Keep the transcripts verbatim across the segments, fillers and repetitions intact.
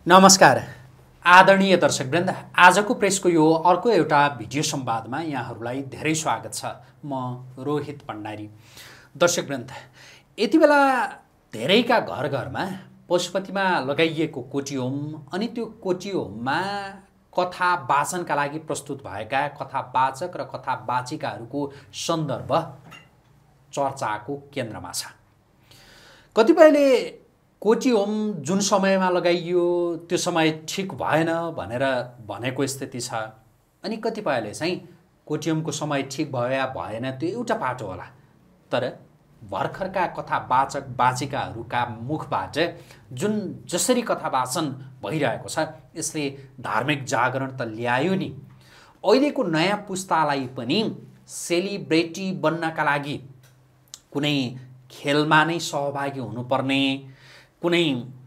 नमस्कार आदरणीय दर्शकवृन्द, आजको प्रेसको यो अर्को एउटा भिडियो संवादमा यहाँहरूलाई धेरै स्वागत छ। म रोहित भण्डारी। दर्शकवृन्द, यति बेला धेरैका घर घरमा पशुपतिमा लगाइएको कोटीहोम अनि त्यो कोटीहोममा कथा वाचनका लागि प्रस्तुत भएका कथावाचक र कथावाचिकाहरूको सन्दर्भ चर्चाको केन्द्रमा छ। कतिपयले कोटीहोम जुन समयमा लगाइयो त्यो समय ठिक भएन भनेर भनेको स्थिति छ, अनि कतिपयले चाहिँ कोटीहोमको समय ठिक भयो या भएन त्यो एउटा पाटो होला, तर भर्खरका कथावाचक वाचिकाहरूका मुखबाट जुन जसरी कथा वाचन भइरहेको छ यसले धार्मिक जागरण त ल्यायो नि। अहिलेको नयाँ पुस्तालाई पनि सेलिब्रेटी बन्नका लागि कुनै खेलमा नै सहभागी हुनुपर्ने, कुनै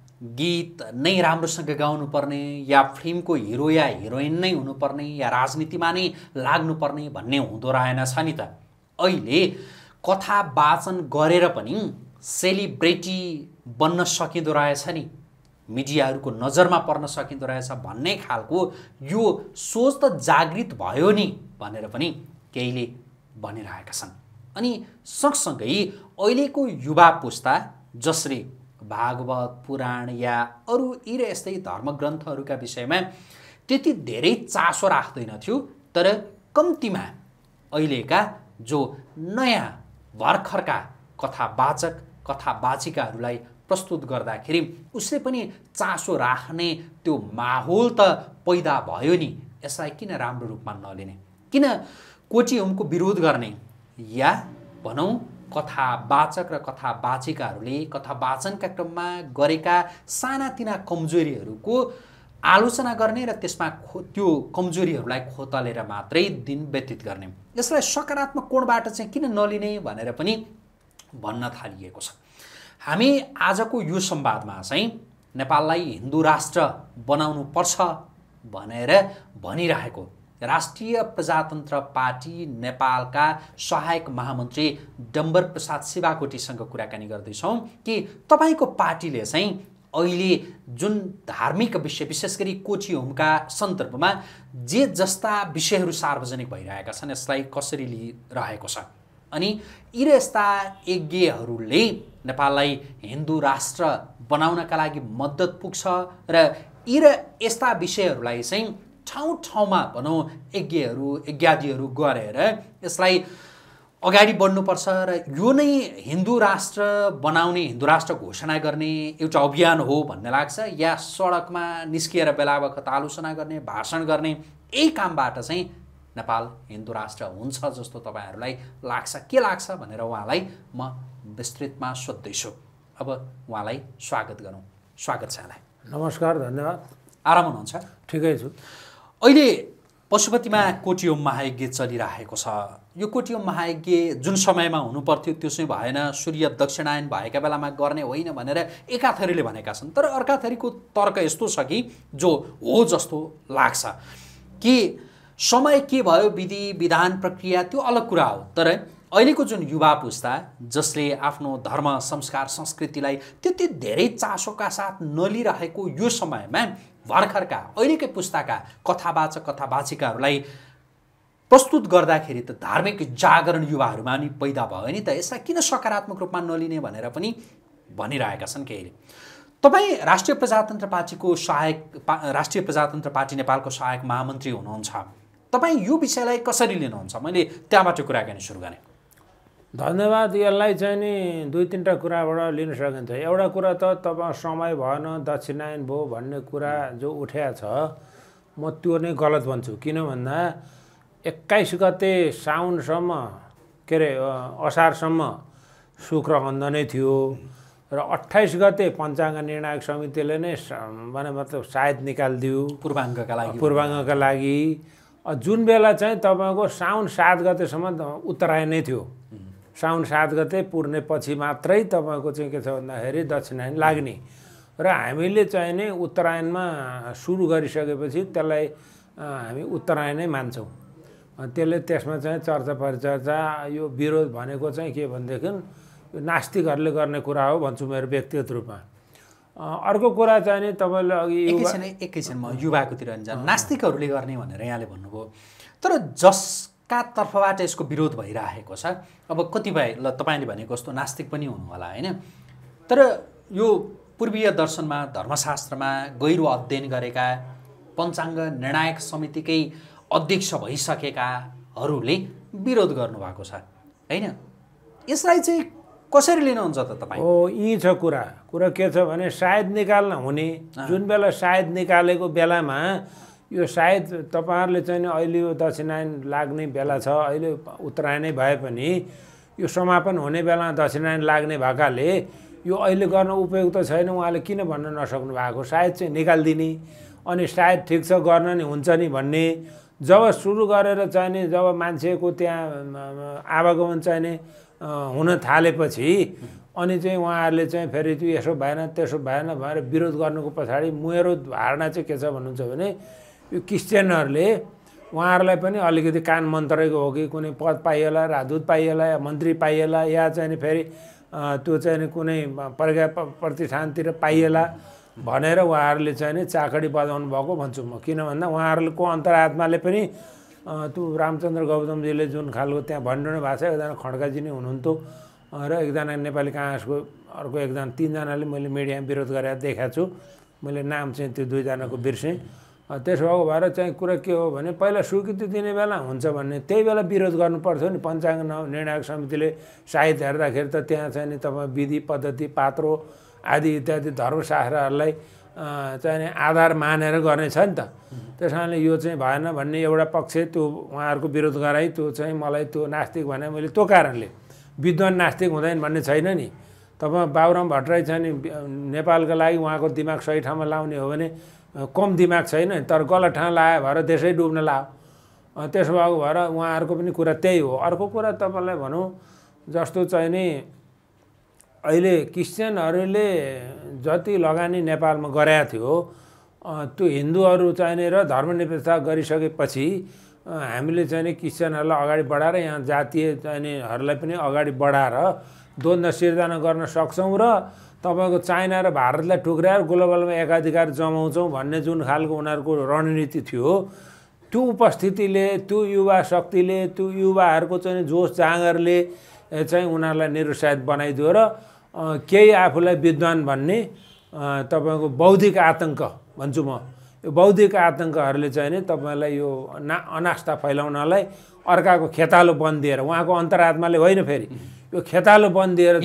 गीत नै राम्रोसँग गाउनुपर्ने, या फिल्मको हिरो या हिरोइन नै हुनुपर्ने, या राजनीतिमा नै लाग्नुपर्ने भन्ने हुँदो रहेन छ नि त। अहिले कथा वाचन गरेर पनि सेलिब्रेटी बन्न सकिँदो रहेछ नि, मिडियाहरूको नजरमा पर्न सकिँदो रहेछ भन्ने खालको यो सोच त जागृत भयो नि भनेर पनि केहीले भनिरहेका छन्। अनि सँगसँगै अहिलेको युवा पुस्ता जसले भागवत पुराण या अरू यी र यस्तै धर्मग्रन्थहरूका विषयमा त्यति धेरै चासो राख्दैनथ्यो, तर कम्तीमा अहिलेका जो नयाँ भर्खरका कथावाचक कथावाचिकाहरूलाई प्रस्तुत गर्दाखेरि उसले पनि चासो राख्ने त्यो माहौल त पैदा भयो नि। यसलाई किन राम्रो रूपमा नलिने, किन कोटीहोमको विरोध गर्ने, या भनौँ कथावाचक र कथावाचिकाहरूले कथावाचनका क्रममा गरेका सानातिना कमजोरीहरूको आलोचना गर्ने र त्यसमा खो त्यो कमजोरीहरूलाई खोतलेर मात्रै दिन व्यतीत गर्ने, यसलाई सकारात्मक कोणबाट चाहिँ किन नलिने भनेर पनि भन्न थालिएको छ। हामी आजको यो संवादमा चाहिँ नेपाललाई हिन्दू राष्ट्र बनाउनु पर्छ भनेर भनिरहेको राष्ट्रिय प्रजातन्त्र पार्टी नेपालका सहायक महामन्त्री डम्बर प्रसाद शिवाकोटीसँग कुराकानी गर्दैछौँ कि तपाईँको पार्टीले चाहिँ अहिले जुन धार्मिक विषय विशेष गरी कोटीहोमका सन्दर्भमा जे जस्ता विषयहरू सार्वजनिक भइरहेका छन् यसलाई कसरी लिइरहेको छ, अनि यी र यस्ता यज्ञहरूले नेपाललाई हिन्दू राष्ट्र बनाउनका लागि मद्दत पुग्छ र यी र यस्ता विषयहरूलाई चाहिँ ठाउँ ठाउँमा भनौँ यज्ञहरू यज्ञादिहरू गरेर यसलाई अगाडि बढ्नुपर्छ र यो नै हिन्दू राष्ट्र बनाउने, हिन्दू राष्ट्र घोषणा गर्ने एउटा अभियान हो भन्ने लाग्छ, या सडकमा निस्किएर बेला बखत आलोचना गर्ने, भाषण गर्ने, यही कामबाट चाहिँ नेपाल हिन्दू राष्ट्र हुन्छ जस्तो तपाईँहरूलाई लाग्छ, के लाग्छ भनेर उहाँलाई म विस्तृतमा सोध्दैछु। अब उहाँलाई स्वागत गरौँ। स्वागत छ यहाँलाई। नमस्कार, धन्यवाद। आराम हुनुहुन्छ? ठिकै छु। अहिले पशुपतिमा कोटीहोम महायज्ञ चलिरहेको छ। यो कोटीहोम महायज्ञ जुन समयमा हुनुपर्थ्यो त्यो चाहिँ भएन, सूर्य दक्षिणायन भएका बेलामा गर्ने होइन भनेर एकाथरीले भनेका छन्, तर अर्काथरीको तर्क यस्तो छ कि जो हो जस्तो लाग्छ कि समय के भयो, विधि विधान प्रक्रिया त्यो अलग कुरा हो, तर अहिलेको जुन युवा पुस्ता जसले आफ्नो धर्म संस्कार संस्कृतिलाई त्यति धेरै चासोका साथ नलिरहेको यो समयमा भर्खरका अहिलेकै पुस्ताका कथावाचक कथावाचिकाहरूलाई प्रस्तुत गर्दाखेरि त धार्मिक जागरण युवाहरूमा नि पैदा भयो नि त, यसलाई किन सकारात्मक रूपमा नलिने भनेर पनि भनिरहेका छन् केहीले। तपाईँ राष्ट्रिय प्रजातन्त्र पार्टीको सहायक राष्ट्रिय प्रजातन्त्र पार्टी नेपालको सहायक महामन्त्री हुनुहुन्छ, तपाईँ यो विषयलाई कसरी लिनुहुन्छ? मैले त्यहाँबाट कुराकानी सुरु गरेँ। धन्यवाद। यसलाई चाहिँ नि दुई तिनवटा कुराबाट लिन सकिन्छ। एउटा कुरा त तपाईँ समय भएन दक्षिणायन भयो भन्ने कुरा जो उठेको छ म त्यो नै गलत भन्छु। किन भन्दा एक्काइस गते साउनसम्म के अरे असारसम्म शुक्रबन्ध नै थियो र अट्ठाइस गते पञ्चाङ्ग निर्णायक समितिले नै भने मतलब सायद निकालिदियो पूर्वाङ्गका लागि पूर्वाङ्गका लागि जुन बेला चाहिँ तपाईँको साउन सात गतेसम्म उत्तरायण नै थियो। साउन सात गते पुर्ने पछि मात्रै तपाईँको चाहिँ के छ भन्दाखेरि दक्षिणायन लाग्ने, र हामीले चाहिँ नै उत्तरायणमा सुरु गरिसकेपछि त्यसलाई हामी उत्तरायणै मान्छौँ। त्यसले त्यसमा चाहिँ चर्चा परिचर्चा यो विरोध भनेको चाहिँ के भनेदेखि यो नास्तिकहरूले गर्ने कुरा हो भन्छु मेरो व्यक्तिगत रूपमा। अर्को कुरा चाहिँ नि तपाईँले अघि एकैछिन एकैछिन म युवाकोतिर जान नास्तिकहरूले गर्ने भनेर यहाँले भन्नुभयो तर जसका तर्फबाट यसको विरोध भइरहेको छ अब कतिपय ल तपाईँले भनेको जस्तो नास्तिक पनि हुनु होला होइन तर यो पूर्वीय दर्शनमा धर्मशास्त्रमा गहिरो अध्ययन गरेका पञ्चाङ्ग निर्णायक समितिकै अध्यक्ष भइसकेकाहरूले विरोध गर्नुभएको छ होइन यसलाई चाहिँ कसरी लिनुहुन्छ त तपाईँ हो यी छ कुरा कुरा के छ भने सायद निकाल्न हुने जुन बेला सायद निकालेको बेलामा यो सायद तपाईँहरूले चाहिँ अहिले यो दक्षिणायन लाग्ने बेला छ अहिले उत्तरायणै भए पनि यो समापन हुने बेला दक्षिणायन लाग्ने भएकाले यो अहिले गर्न उपयुक्त छैन उहाँले किन भन्न नसक्नु भएको सायद चाहिँ निकालिदिने अनि सायद ठिक छ गर्न नि हुन्छ नि भन्ने जब सुरु गरेर चाहिँ नि जब मान्छेको त्यहाँ आवागमन चाहिँ नि हुन थालेपछि अनि चाहिँ उहाँहरूले चाहिँ फेरि त्यो यसो भएन त्यसो भएन भनेर विरोध गर्नुको पछाडि मेरो धारणा चाहिँ के छ भन्नुहुन्छ भने यो क्रिस्चियनहरूले उहाँहरूलाई पनि अलिकति कान मन्त्रेको हो कि कुनै पद पाइएला राजदूत पाइएला या मन्त्री पाइएला या चाहिँ नि फेरि त्यो चाहिँ नि कुनै प्रज्ञा प्रतिष्ठानतिर पाइएला भनेर उहाँहरूले चाहिँ नि चाकडी बजाउनु भएको भन्छु म किन भन्दा उहाँहरूको अन्तरात्माले पनि त्यो रामचन्द्र गौतमजीले जुन खालको त्यहाँ भनिरहनु भएको छ एकजना खड्काजी नै हुनुहुन्थ्यो र एकजना नेपाली काङ्ग्रेसको अर्को एकजना तिनजनाले मैले मिडियामा विरोध गरेर देखाएको छु मैले नाम चाहिँ त्यो दुईजनाको बिर्सेँ त्यसो भएको भएर चाहिँ कुरा के हो भने पहिला स्वीकृति दिने बेला हुन्छ भन्ने त्यही बेला विरोध गर्नुपर्थ्यो नि पञ्चाङ्ग निर्णायक समितिले साहित्य हेर्दाखेरि त त्यहाँ चाहिँ नि तपाईँ विधि पद्धति पात्रो आदि इत्यादि धर्मशास्त्रहरूलाई चाहिँ नि आधार मानेर गर्ने छ नि त त्यस कारणले यो चाहिँ भएन भन्ने एउटा पक्ष त्यो उहाँहरूको विरोध गराइ त्यो चाहिँ मलाई त्यो नास्तिक भने मैले त्यो कारणले विद्वान नास्तिक हुँदैन भन्ने छैन नि तपाईँ बाबुराम भट्टराई छ नि नेपालको लागि उहाँको दिमाग सही ठाउँमा लाउने हो भने कम दिमाग छैन तर गलत ठाउँ लायो भएर देशै डुब्न लायो त्यसो भएको भएर उहाँहरूको पनि कुरा त्यही हो अर्को कुरा तपाईँलाई भनौँ जस्तो चाहिँ नि अहिले क्रिस्चियनहरूले जति लगानी नेपालमा गरेका थियो त्यो हिन्दूहरू चाहिने र धर्मनिरपेक्षता गरिसकेपछि हामीले चाहिँ नि क्रिस्चियनहरूलाई अगाडि बढाएर यहाँ जातीय चाहिनेहरूलाई पनि अगाडि बढाएर द्वन्द्व सिर्जना गर्न सक्छौँ र तपाईँको चाइना र भारतलाई टुक्राएर ग्लोबलमा एकाधिकार जमाउँछौँ भन्ने जुन खालको उनीहरूको रणनीति थियो त्यो उपस्थितिले त्यो युवा शक्तिले त्यो युवाहरूको चाहिँ जोस जाँगरले चाहिँ उनीहरूलाई निरुत्साहित बनाइदियो र केही आफूलाई विद्वान भन्ने तपाईँको बौद्धिक आतङ्क भन्छु म यो बौद्धिक आतङ्कहरूले चाहिँ नि तपाईँलाई यो ना अनास्था फैलाउनलाई अर्काको खेतालो बन्द दिएर उहाँको अन्तरात्माले होइन फेरि यो खेतालो बन्द दिएर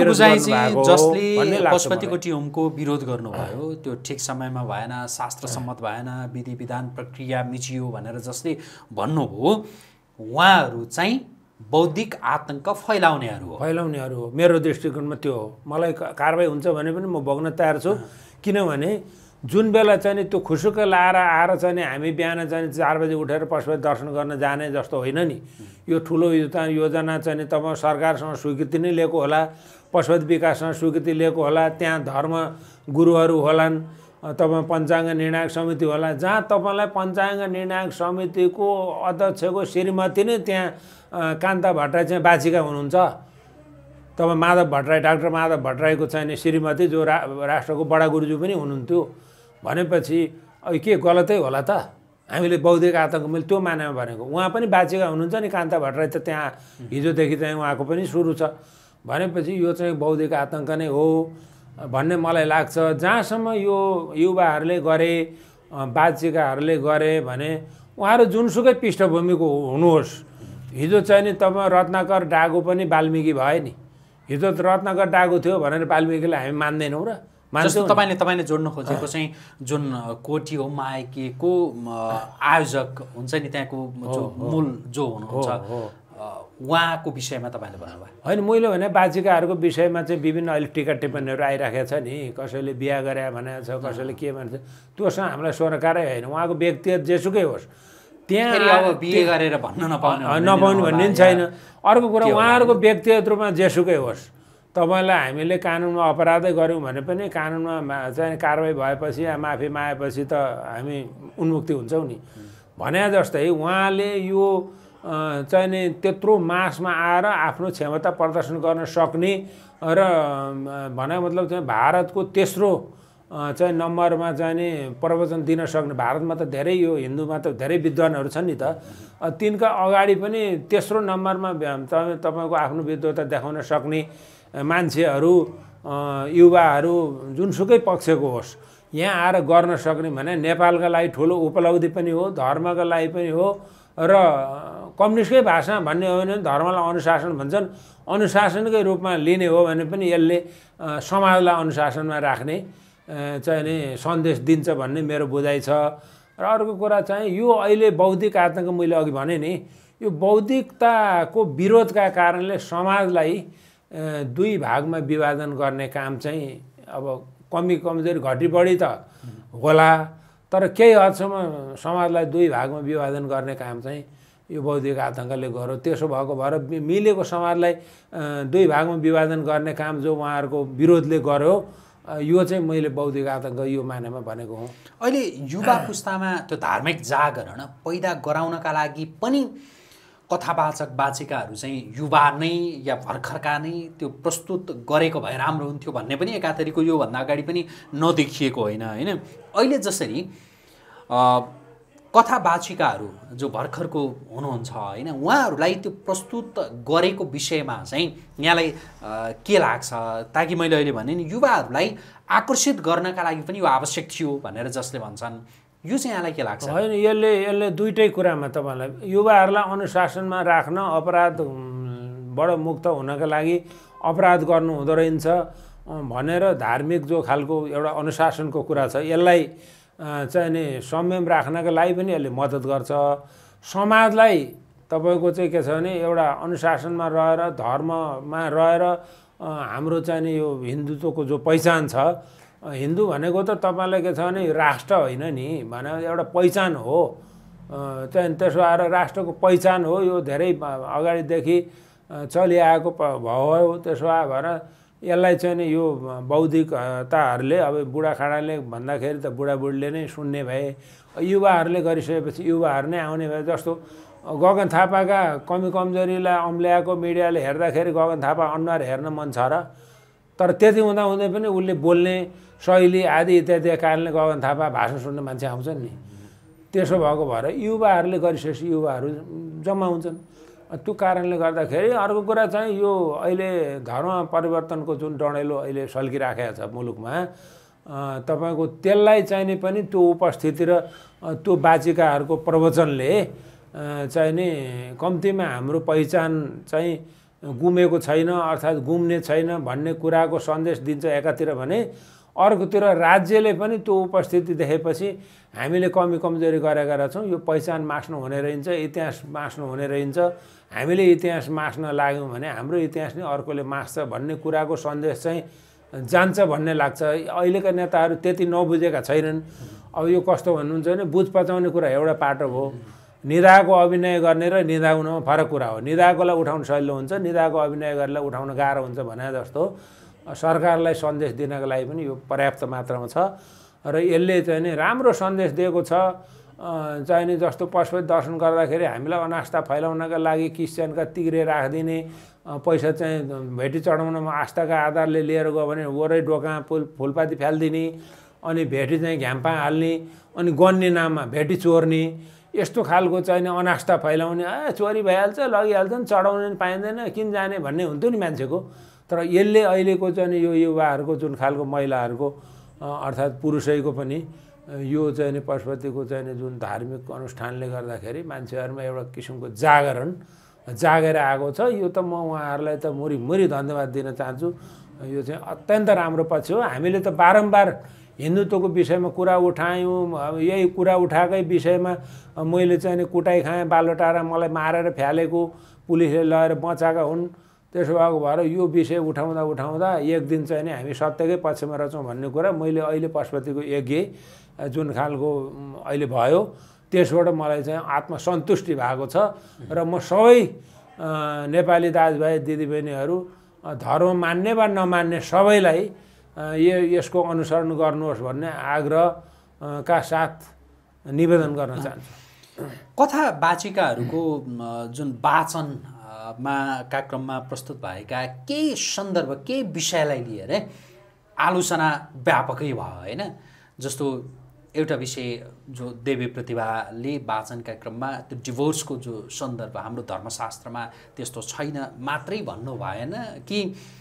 जसले पशुपतिको टिमको विरोध गर्नुभयो त्यो ठिक समयमा भएन शास्त्र सम्मत भएन विधि विधान प्रक्रिया मिचियो भनेर जसले भन्नुभयो उहाँहरू चाहिँ बौद्धिक आतङ्क फैलाउनेहरू हो फैलाउनेहरू हो मेरो दृष्टिकोणमा त्यो हो मलाई कारबाही हुन्छ भने पनि म भोग्न तयार छु किनभने जुन बेला चाहिँ नि त्यो खुसुक्क लाएर आएर चाहिँ नि हामी बिहान चाहिँ चार बजी उठेर पशुपति दर्शन गर्न जाने जस्तो होइन नि यो ठुलो योजना चाहिँ नि तपाईँ सरकारसँग स्वीकृति नै लिएको होला पशुपति विकाससँग स्वीकृति लिएको होला त्यहाँ धर्म गुरुहरू होलान् तपाईँ पञ्चाङ्ग निर्णायक समिति होला जहाँ तपाईँलाई पञ्चाङ्ग निर्णायक समितिको अध्यक्षको श्रीमती नै त्यहाँ कान्ता भट्टराई चाहिँ बाचिका हुनुहुन्छ तपाईँ माधव भट्टराई डाक्टर माधव भट्टराईको चाहिँ श्रीमती जो रा राष्ट्रको बडा गुरुज्यू पनि हुनुहुन्थ्यो भनेपछि अब के गलतै होला त हामीले बौद्धिक आतङ्क मैले त्यो मानेमा भनेको उहाँ पनि बाचिका हुनुहुन्छ नि कान्ता भट्टराई त त्यहाँ हिजोदेखि चाहिँ उहाँको पनि सुरु छ भनेपछि यो चाहिँ बौद्धिक आतङ्क नै हो भन्ने मलाई लाग्छ जहाँसम्म यो युवाहरूले गरे बाचिकाहरूले गरे भने उहाँहरू जुनसुकै पृष्ठभूमिको हुनुहोस् हिजो चाहिँ नि तपाईँ रत्नाकर डागु पनि वाल्मिकी भयो नि हिजो रत्नाकर डागु थियो भनेर वाल्मिकीलाई हामी मान्दैनौँ र जस्तो तपाईँले तपाईँले जोड्न खोजेको चाहिँ जुन कोटी हो माइकेको आयोजक हुन्छ नि त्यहाँको जो मूल जो हुनुहुन्छ उहाँको विषयमा तपाईँले भन्नुभयो होइन मैले भने बाचिकाहरूको विषयमा चाहिँ विभिन्न अहिले टिका टिप्पणीहरू आइराखेको छ नि कसैले बिहा गरे भनेको छ कसैले के भन्छ त्योसँग हामीलाई स्वर्णकारै होइन उहाँको व्यक्तिगत जेसुकै होस् त्यहाँ अब बिहे गरेर भन्न नपाउने नपाउने भन्ने पनि छैन अर्को कुरा उहाँहरूको व्यक्तिगत रूपमा जेसुकै होस् तपाईँलाई हामीले कानुनमा अपराधै गऱ्यौँ भने पनि कानुनमा चाहिँ कारवाही भएपछि या माफी मागेपछि त हामी उन्मुक्ति हुन्छौँ नि भने जस्तै उहाँले यो चाहिँ नि त्यत्रो मासमा आएर आफ्नो क्षमता प्रदर्शन गर्न सक्ने र भने मतलब चाहिँ भारतको तेस्रो चाहिँ नम्बरमा चाहिँ नि प्रवचन दिन सक्ने, भारतमा त धेरै यो हिन्दूमा त धेरै विद्वानहरू छन् नि त, तिनका अगाडि पनि तेस्रो नम्बरमा तपाईँको आफ्नो विद्वता देखाउन सक्ने मान्छेहरू, युवाहरू जुनसुकै पक्षको होस्, यहाँ आएर गर्न सक्ने भने नेपालका लागि ठुलो उपलब्धि पनि हो, धर्मका लागि पनि हो। र कम्युनिस्टकै भाषामा भन्ने हो भने धर्मलाई अनुशासन भन्छन्, अनुशासनकै रूपमा लिने हो भने पनि यसले समाजलाई अनुशासनमा राख्ने चाहिँ नि सन्देश दिन्छ भन्ने मेरो बुझाइ छ। र अर्को कुरा चाहिँ यो अहिले बौद्धिक आतङ्क, मैले अघि भने नि, यो बौद्धिकताको विरोधका कारणले समाजलाई दुई भागमा विभाजन गर्ने काम चाहिँ अब कमी कमजोरी घटी बढी त होला, तर केही हदसम्म समाजलाई दुई भागमा विभाजन गर्ने काम चाहिँ यो बौद्धिक आतङ्कले गर्यो। त्यसो भएको भएर मिलेको समाजलाई दुई भागमा विभाजन गर्ने काम जो उहाँहरूको विरोधले गर्यो, यो चाहिँ मैले बौद्धिक आतङ्क यो मानेमा भनेको हुँ। अहिले युवा पुस्तामा त्यो धार्मिक जागरण पैदा गराउनका लागि पनि कथावाचक वाचिकाहरू चाहिँ युवा नै या भर्खरका नै त्यो प्रस्तुत गरेको भए राम्रो हुन्थ्यो भन्ने पनि एकातरीको योभन्दा अगाडि पनि नदेखिएको होइन होइन अहिले जसरी कथावाचिकाहरू जो भर्खरको हुनुहुन्छ होइन, उहाँहरूलाई त्यो प्रस्तुत गरेको विषयमा चाहिँ यहाँलाई के लाग्छ, ताकि मैले अहिले भने नि युवाहरूलाई आकर्षित गर्नका लागि पनि यो आवश्यक थियो भनेर जसले भन्छन्, यो चाहिँ यहाँलाई के लाग्छ? होइन, यसले यसले दुइटै कुरामा तपाईँलाई युवाहरूलाई अनुशासनमा राख्न, अपराधबाट मुक्त हुनका लागि अपराध गर्नु हुँदो रहेछ भनेर धार्मिक जो खालको एउटा अनुशासनको कुरा छ, यसलाई चाहिँ नि संयम राख्नका लागि पनि यसले मद्दत गर्छ। समाजलाई तपाईँको चाहिँ के छ भने एउटा अनुशासनमा रहेर, धर्ममा रहेर, हाम्रो चाहिँ नि यो हिन्दुत्वको जो पहिचान छ, हिन्दू भनेको त तपाईँलाई के छ भने राष्ट्र होइन नि, भने एउटा पहिचान हो, चाहिँ त्यसो आएर राष्ट्रको पहिचान हो, यो धेरै अगाडिदेखि चलिआएको भयो। त्यसो आयो भएर यसलाई चाहिँ नि यो बौद्धिकताहरूले, अब बुढाखाडाले भन्दाखेरि त बुढाबुढीले नै सुन्ने भए, युवाहरूले गरिसकेपछि युवाहरू नै आउने भए। जस्तो गगन थापाका कमी कमजोरीलाई अम्ल्याएको मिडियाले हेर्दाखेरि गगन थापा अनुहार हेर्न मन छ र, तर त्यति हुँदा हुँदै पनि उसले बोल्ने शैली आदि इत्यादि कारणले गगन थापा भाषण सुन्ने मान्छे आउँछन् नि। त्यसो भएको भएर युवाहरूले गरिसकेपछि युवाहरू जम्मा हुन्छन्। त्यो कारणले गर्दाखेरि अर्को कुरा चाहिँ यो अहिले धर्म परिवर्तनको जुन डडेलो अहिले सल्किराखेको छ मुलुकमा, तपाईँको त्यसलाई चाहिने पनि त्यो उपस्थिति र त्यो वाचिकाहरूको प्रवचनले चाहिँ नि कम्तीमा हाम्रो पहिचान चाहिँ गुमेको छैन, अर्थात् गुम्ने छैन भन्ने कुराको सन्देश दिन्छ एकातिर भने, अर्कोतिर राज्यले पनि त्यो उपस्थिति देखेपछि हामीले कमी कमजोरी गरेका रहेछौँ, यो पहिचान मास्नु हुने रहन्छ, इतिहास मास्नु हुने रहन्छ, हामीले इतिहास मास्न लाग्यौँ भने हाम्रो इतिहास नै अर्कोले मास्छ भन्ने कुराको सन्देश चाहिँ जान्छ भन्ने लाग्छ। अहिलेका नेताहरू त्यति नबुझेका छैनन्। अब यो कस्तो भन्नुहुन्छ भने बुझ पचाउने कुरा एउटा पाटो हो, निदाको अभिनय गर्ने र निदाउनमा फरक कुरा हो। निदाकोलाई उठाउन सजिलो हुन्छ, निदाको अभिनय गरेर उठाउन गाह्रो हुन्छ भने जस्तो सरकारलाई सन्देश दिनको लागि पनि यो पर्याप्त मात्रामा छ र यसले चाहिँ नि राम्रो सन्देश दिएको छ। चाहिँ नि जस्तो पशुपति दर्शन गर्दाखेरि हामीलाई अनास्था फैलाउनका लागि क्रिस्चियनका तिग्रे राखिदिने, पैसा चाहिँ भेटी चढाउनमा आस्थाका आधारले लिएर गयो भने वरै डोका फुल फुलपाती फ्यालिदिने, अनि भेटी चाहिँ घ्याम्पा हाल्ने, अनि गन्ने नाममा भेटी चोर्ने, यस्तो खालको चाहिँ नि अनास्था फैलाउने, ए चोरी भइहाल्छ लगिहाल्छ नि, चढाउनु नि पाइँदैन, किन जाने भन्ने हुन्थ्यो नि मान्छेको। तर यसले अहिलेको चाहिँ यो युवाहरूको जुन खालको महिलाहरूको अर्थात् पुरुषैको पनि यो चाहिँ नि पशुपतिको चाहिँ नि जुन धार्मिक अनुष्ठानले गर्दाखेरि मान्छेहरूमा एउटा किसिमको जागरण जागेर आएको छ। यो त म उहाँहरूलाई त मुरी मुरी धन्यवाद दिन चाहन्छु। यो चाहिँ अत्यन्त राम्रो पक्ष हो। हामीले त बारम्बार हिन्दुत्वको विषयमा कुरा उठायौँ, यही कुरा उठाएकै विषयमा मैले चाहिँ नि कुटाइ खाएँ, बालोटारा मलाई मारेर फ्यालेको पुलिसले लगेर बचाएका हुन्। त्यसो भएको भएर यो विषय उठाउँदा उठाउँदा एक दिन चाहिँ नि हामी सत्यकै पक्षमा रहेछौँ भन्ने कुरा मैले अहिले पशुपतिको यज्ञ जुन खालको अहिले भयो त्यसबाट मलाई चाहिँ आत्मसन्तुष्टि भएको छ। र म सबै नेपाली दाजुभाइ दिदीबहिनीहरू धर्म मान्ने वा नमान्ने सबैलाई यो यसको अनुसरण गर्नुहोस् भन्ने आग्रहका साथ निवेदन गर्न चाहन्छु। कथा वाचिकाहरूको जुन वाचन मा का क्रममा प्रस्तुत भएका केही सन्दर्भ केही विषयलाई लिएर आलोचना व्यापकै भयो होइन। जस्तो एउटा विषय जो देवी प्रतिभाले वाचनका क्रममा त्यो डिभोर्सको जो सन्दर्भ हाम्रो धर्मशास्त्रमा त्यस्तो छैन मात्रै भन्नु भएन कि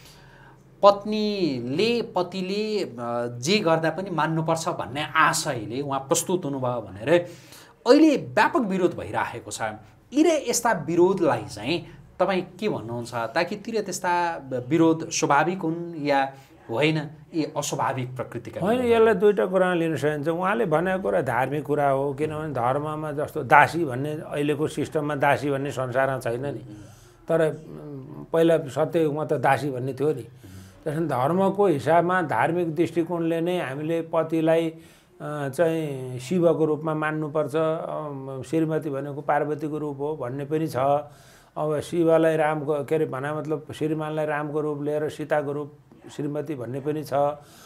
पत्नीले पतिले जे गर्दा पनि मान्नुपर्छ भन्ने आशयले उहाँ प्रस्तुत हुनुभयो भनेर अहिले व्यापक विरोध भइरहेको छ। यी यस्ता विरोधलाई चाहिँ तपाईँ के भन्नुहुन्छ? ताकि तिर त्यस्ता विरोध स्वाभाविक हुन् या होइन यी अस्वाभाविक प्रकृतिका? होइन, यसलाई दुईवटा कुरामा लिन सकिन्छ। उहाँले भनेको कुरा धार्मिक कुरा हो, किनभने धर्ममा जस्तो दासी भन्ने अहिलेको सिस्टममा दासी भन्ने संसारमा छैन नि। तर पहिला सत्ययुगमा त दासी भन्ने थियो नि। त्यसमा धर्मको हिसाबमा धार्मिक दृष्टिकोणले नै हामीले पतिलाई चाहिँ शिवको रूपमा मान्नुपर्छ, श्रीमती भनेको पार्वतीको रूप हो भन्ने पनि छ। अब शिवलाई रामको के अरे भने मतलब श्रीमानलाई रामको रूप लिएर सीताको रूप श्रीमती भन्ने पनि छ।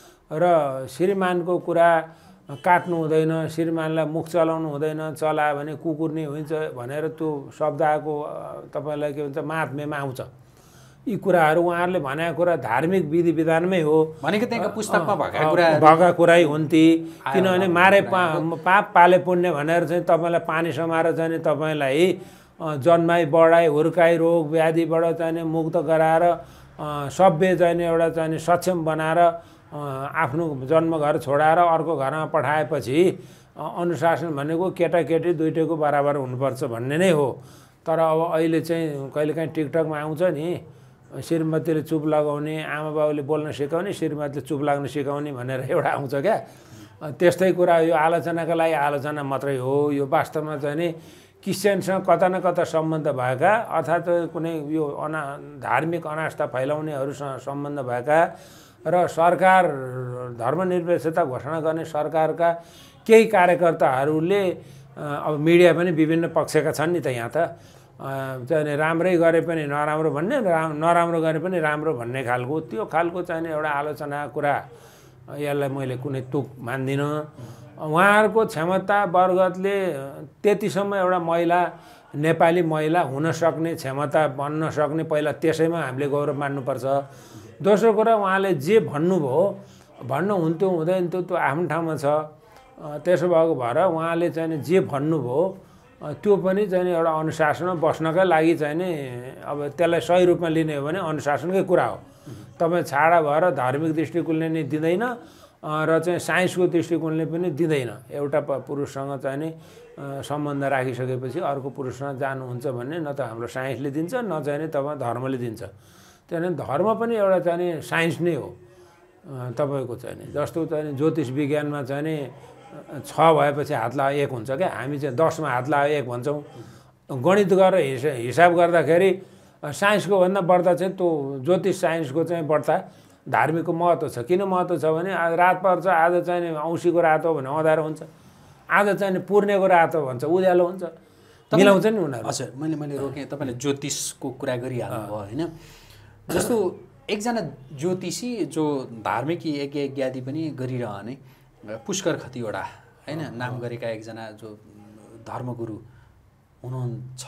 र श्रीमानको कुरा काट्नु हुँदैन, श्रीमानलाई मुख चलाउनु हुँदैन, चलायो भने कुकुर नै हुन्छ भनेर त्यो शब्द आएको तपाईँलाई के भन्छ महात्म्यमा आउँछ। यी कुराहरू उहाँहरूले भनेको कुरा धार्मिक विधि विधानमै हो भनेको त्यहाँको पुस्तकमा भएका कुरा भएका कुरै हुन् ती। किनभने मारे पा पाप पाले पुण्य भनेर चाहिँ तपाईँलाई पानी समाएर चाहिँ तपाईँलाई जन्माई बढाई हुर्काई रोग व्याधिबाट चाहिँ मुक्त गराएर सभ्य चाहिँ एउटा चाहिँ सक्षम बनाएर आफ्नो जन्मघर छोडाएर अर्को घरमा पठाएपछि अनुशासन भनेको केटाकेटी दुइटैको बराबर हुनुपर्छ भन्ने नै हो। तर अब अहिले चाहिँ कहिलेकाहीँ टिकटकमा आउँछ नि, श्रीमतीले चुप लगाउने, आमा बाबुले बोल्न सिकाउने, श्रीमतीले चुप लाग्न सिकाउने भनेर एउटा आउँछ क्या। त्यस्तै कुरा यो आलोचनाका लागि आलोचना मात्रै हो। यो वास्तवमा चाहिँ नि क्रिस्चियनसँग कता न कता सम्बन्ध भएका अर्थात् कुनै यो अना धार्मिक अनास्था फैलाउनेहरूसँग सम्बन्ध भएका र सरकार धर्मनिरपेक्षता घोषणा गर्ने सरकारका केही कार्यकर्ताहरूले अब मिडिया पनि विभिन्न पक्षका छन् नि त। यहाँ त चाहिँ राम्रै गरे पनि नराम्रो भन्ने, राम नराम्रो गरे पनि राम्रो भन्ने खालको त्यो खालको चाहिँ एउटा आलोचना कुरा यसलाई मैले कुनै तुक मान्दिनँ। उहाँहरूको क्षमता वर्गतले त्यतिसम्म एउटा महिला नेपाली महिला हुन सक्ने क्षमता बन्न सक्ने पहिला त्यसैमा हामीले गौरव मान्नुपर्छ। दोस्रो कुरा उहाँले जे भन्नुभयो भन्नुहुन्थ्यो हुँदैन थियो त्यो आफ्नो ठाउँमा छ। त्यसो भएको भएर उहाँले चाहिँ जे भन्नुभयो त्यो पनि चाहिँ एउटा अनुशासनमा बस्नकै लागि चाहिँ नि अब त्यसलाई सही रूपमा लिने हो भने अनुशासनकै कुरा हो। तपाईँ छाडा भएर धार्मिक दृष्टिकोणले नै दिँदैन र चाहिँ साइन्सको दृष्टिकोणले पनि दिँदैन। एउटा पुरुषसँग चाहिँ नि सम्बन्ध राखिसकेपछि अर्को पुरुषसँग जानुहुन्छ भन्ने न त हाम्रो साइन्सले दिन्छ न चाहिँ नि तपाईँ धर्मले दिन्छ। त्यहाँदेखि धर्म पनि एउटा चाहिँ नि साइन्स नै हो तपाईँको चाहिँ नि। जस्तो चाहिँ नि ज्योतिष विज्ञानमा चाहिँ नि छ भएपछि हात लगाए एक हुन्छ क्या, हामी चाहिँ दसमा हात लगाए एक भन्छौँ। गणित गरेर हिसा हिसाब गर्दाखेरि साइन्सको भन्दा बढ्ता चाहिँ त्यो ज्योतिष साइन्सको चाहिँ बढ्ता धार्मिकको महत्त्व छ। किन महत्त्व छ भने आज रात पर्छ, आज चाहिँ नि औँसीको रात हो भने अँधारो हुन्छ, आज चाहिँ नि पूर्णेको रात हो भन्छ उज्यालो हुन्छ, मिलाउँछ नि उनीहरू। हजुर, मैले मैले रोकेँ, तपाईँले ज्योतिषको कुरा गरिहाल्नु भयो होइन। जस्तो एकजना ज्योतिषी जो धार्मिक यज्ञ यज्ञादि पनि गरिरहने पुष्कर खतिवडा होइन नाम गरेका एकजना जो धर्मगुरु हुनुहुन्छ,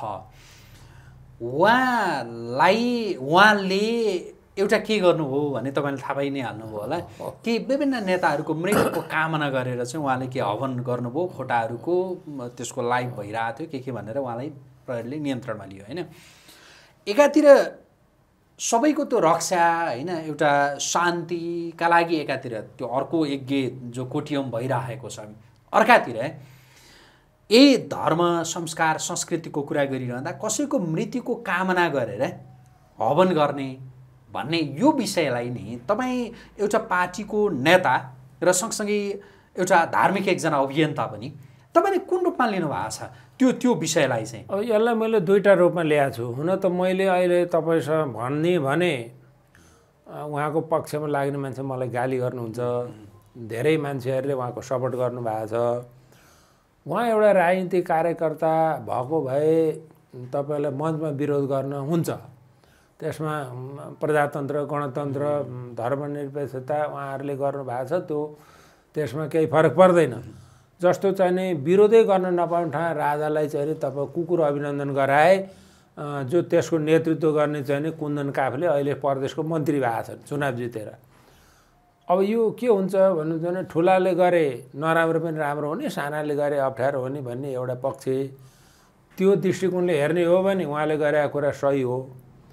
उहाँलाई उहाँले एउटा के गर्नुभयो भने तपाईँले थाहा पाइ नै हाल्नुभयो होला कि विभिन्न नेताहरूको मृत्युको कामना गरेर चाहिँ उहाँले के हवन गर्नुभयो, खोटाहरूको त्यसको लाइभ भइरहेको थियो के के भनेर उहाँलाई प्रहरीले नियन्त्रणमा लियो होइन। एकातिर सबैको त्यो रक्षा होइन एउटा शान्तिका लागि एकातिर त्यो अर्को यज्ञ जो कोटियम भइरहेको छ, अर्कातिर यही धर्म संस्कार संस्कृतिको कुरा गरिरहँदा कसैको मृत्युको कामना गरेर हवन गर्ने भन्ने यो विषयलाई नि तपाईँ एउटा पार्टीको नेता र सँगसँगै एउटा धार्मिक एकजना अभियन्ता पनि तपाईँले कुन रूपमा लिनुभएको छ त्यो त्यो विषयलाई चाहिँ? अब यसलाई मैले दुईवटा रूपमा ल्याएको छु। हुन त मैले अहिले तपाईँसँग भन्ने भने उहाँको पक्षमा लाग्ने मान्छे मलाई गाली गर्नुहुन्छ, धेरै मान्छेहरूले उहाँको सपोर्ट गर्नुभएको छ। उहाँ एउटा राजनीतिक कार्यकर्ता भएको भए तपाईँलाई मञ्चमा विरोध गर्न हुन्छ, त्यसमा प्रजातन्त्र गणतन्त्र धर्मनिरपेक्षता उहाँहरूले गर्नुभएको छ, त्यो त्यसमा केही फरक पर्दैन। जस्तो चाहिँ नि विरोधै गर्न नपाउने ठाउँ राजालाई चाहिँ नि तपाईँ कुकुर अभिनन्दन गराए, जो त्यसको नेतृत्व गर्ने चाहिँ नि कुन्दन काफले अहिले प्रदेशको मन्त्री भएको छन् चुनाव जितेर। अब यो के हुन्छ भन्नु भने ठुलाले गरे नराम्रो पनि राम्रो हुने, सानाले गरे अप्ठ्यारो हुने भन्ने एउटा पक्ष, त्यो दृष्टिकोणले हेर्ने हो भने उहाँले गरेको कुरा सही हो।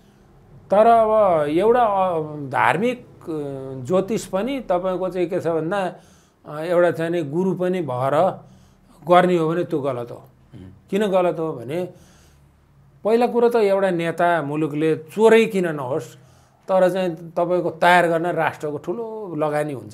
तर अब एउटा धार्मिक ज्योतिष पनि तपाईँको चाहिँ के छ भन्दा एउटा चाहिँ नि गुरु पनि भएर गर्ने हो भने त्यो गलत हो। किन गलत हो भने पहिला कुरो त एउटा नेता मुलुकले चोरै किन नहोस्, तर चाहिँ तपाईँको तयार गर्न राष्ट्रको ठुलो लगानी हुन्छ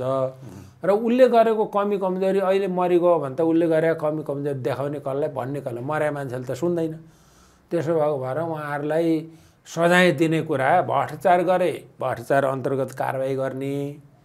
र उसले गरेको कमी कमजोरी अहिले मरिगयो भने त उसले गरेको कमी कमजोरी देखाउने कसलाई भन्ने कसलाई, मर्या मान्छेले त सुन्दैन। त्यसो भएको भएर उहाँहरूलाई सजाय दिने कुरा, भ्रष्टाचार गरे भ्रष्टाचार अन्तर्गत कारबाही गर्ने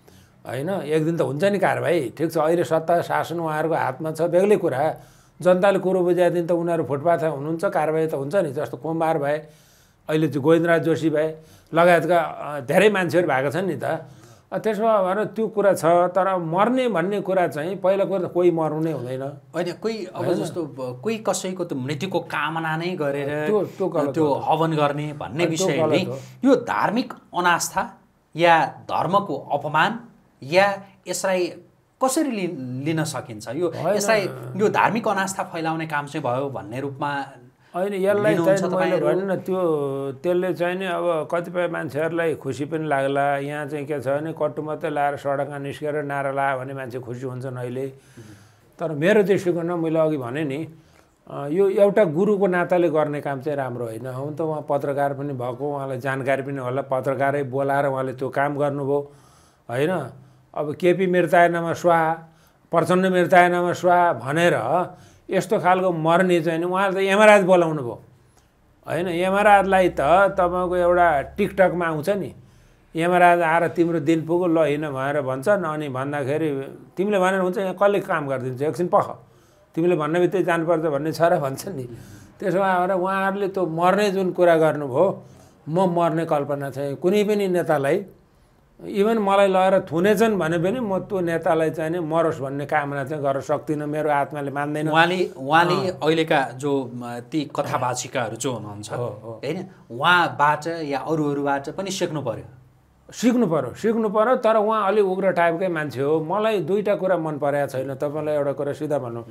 होइन, एक दिन त हुन्छ नि कारबाही, ठिक छ। अहिले सत्ता शासन उहाँहरूको हातमा छ बेग्लै कुरा, जनताले कुरो बुझाएको दिन त उनीहरू फुटपाथमा हुनुहुन्छ, कारबाही त हुन्छ नि। जस्तो कुम्बार भए, अहिले चाहिँ गोविन्दराज जोशी भए लगायतका धेरै मान्छेहरू भएको छन् नि त। त्यसो भएर त्यो कुरा छ। तर मर्ने भन्ने कुरा चाहिँ पहिला कुरा त कोही मर्नु नै हुँदैन होइन। कोही अब जस्तो कोही कसैको त मृत्युको कामना नै गरेर त्यो त्यो त्यो हवन गर्ने भन्ने विषयले यो धार्मिक अनास्था या धर्मको अपमान या यसलाई कसरी लिन सकिन्छ? यो यसलाई यो धार्मिक अनास्था फैलाउने काम चाहिँ भयो भन्ने रूपमा होइन। यसलाई चाहिँ मैले भने न त्यो त्यसले चाहिँ नि अब कतिपय मान्छेहरूलाई खुसी पनि लाग्ला। यहाँ चाहिँ के छ भने कट्टु मात्रै लाएर सडकमा निस्केर नारा लायो भने मान्छे खुसी हुन्छन् अहिले। तर मेरो दृष्टिकोणमा मैले अघि भने नि यो एउटा गुरुको नाताले गर्ने काम चाहिँ राम्रो होइन। हुन त उहाँ पत्रकार पनि भएको, उहाँलाई जानकारी पनि होला, पत्रकारै बोलाएर उहाँले त्यो काम गर्नुभयो होइन। अब केपी मृतायनमा स्वाहा, प्रचण्ड मृतायनमा स्वाहा भनेर यस्तो खालको मर्ने चाहिँ नि उहाँले त यमराज बोलाउनु भयो होइन। यमराजलाई त तपाईँको एउटा टिकटकमा आउँछ नि, यमराज आएर तिम्रो दिन पुग्यो ल हिँड भनेर भन्छन्। अनि भन्दाखेरि तिमीले भनेर हुन्छ, यहाँ कसले काम गरिदिन्छ, एकछिन पख, तिमीले भन्ने बित्तिकै जानुपर्छ भन्ने छ र भन्छन् नि। त्यसो भएर उहाँहरूले त्यो मर्ने जुन कुरा गर्नुभयो, म मर्ने कल्पना चाहिँ कुनै पनि नेतालाई, इभन मलाई लगेर थुनेछन् भने पनि म त्यो नेतालाई चाहिँ नि मरोस् भन्ने कामना चाहिँ गर्न सक्दिनँ, मेरो आत्माले मान्दैन। उहाँले उहाँले अहिलेका जो ती कथावाचिकाहरू जो हुनुहुन्छ होइन, उहाँबाट या अरूहरूबाट पनि सिक्नु पर्यो सिक्नु पर्यो सिक्नु पर्यो तर उहाँ अलिक उग्र टाइपकै मान्छे हो। मलाई दुईवटा कुरा मन परेको छैन। तपाईँलाई एउटा कुरा सिधा भनौँ,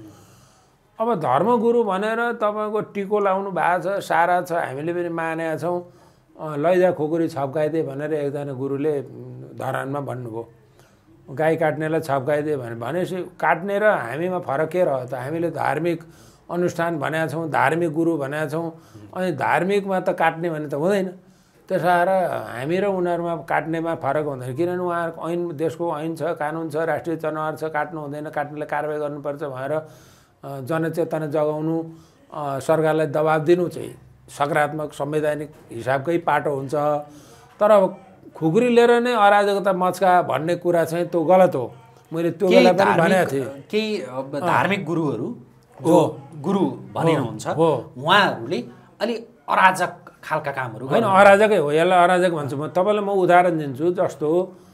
अब धर्मगुरु भनेर तपाईँको टिको लाउनु भएको छ, सारा छ, हामीले पनि मानेका छौँ। लैजा खुकुरी छप्काइदिए भनेर एकजना गुरुले धरानमा भन्नुभयो, गाई काट्नेलाई छप्काइदिए भने भनेपछि काट्ने र हामीमा फरक के रह्यो त? हामीले धार्मिक अनुष्ठान भनेका छौँ, धार्मिक गुरु भनेका छौँ, अनि धार्मिकमा त काट्ने भने त हुँदैन। त्यसो भएर हामी र उनीहरूमा काट्नेमा फरक हुँदैन, किनभने उहाँहरूको ऐन, देशको ऐन छ, कानुन छ, राष्ट्रिय जनावर छ, काट्नु हुँदैन, काट्नेलाई कारवाही गर्नुपर्छ भनेर जनचेतना जगाउनु, सरकारलाई दबाब दिनु चाहिँ सकारात्मक संवैधानिक हिसाबकै पाटो हुन्छ। तर अब खुकुरी लिएर नै अराजकता मच्का भन्ने कुरा चाहिँ त्यो गलत हो। मैले त्यो बेला पनि भनेको थिएँ। केही धार्मिक गुरुहरू जो गुरु भनिनुहुन्छ उहाँहरूले अलि अराजक खालका कामहरू होइन, अराजकै हो, यसलाई अराजक भन्छु म। तपाईँलाई म उदाहरण दिन्छु। जस्तो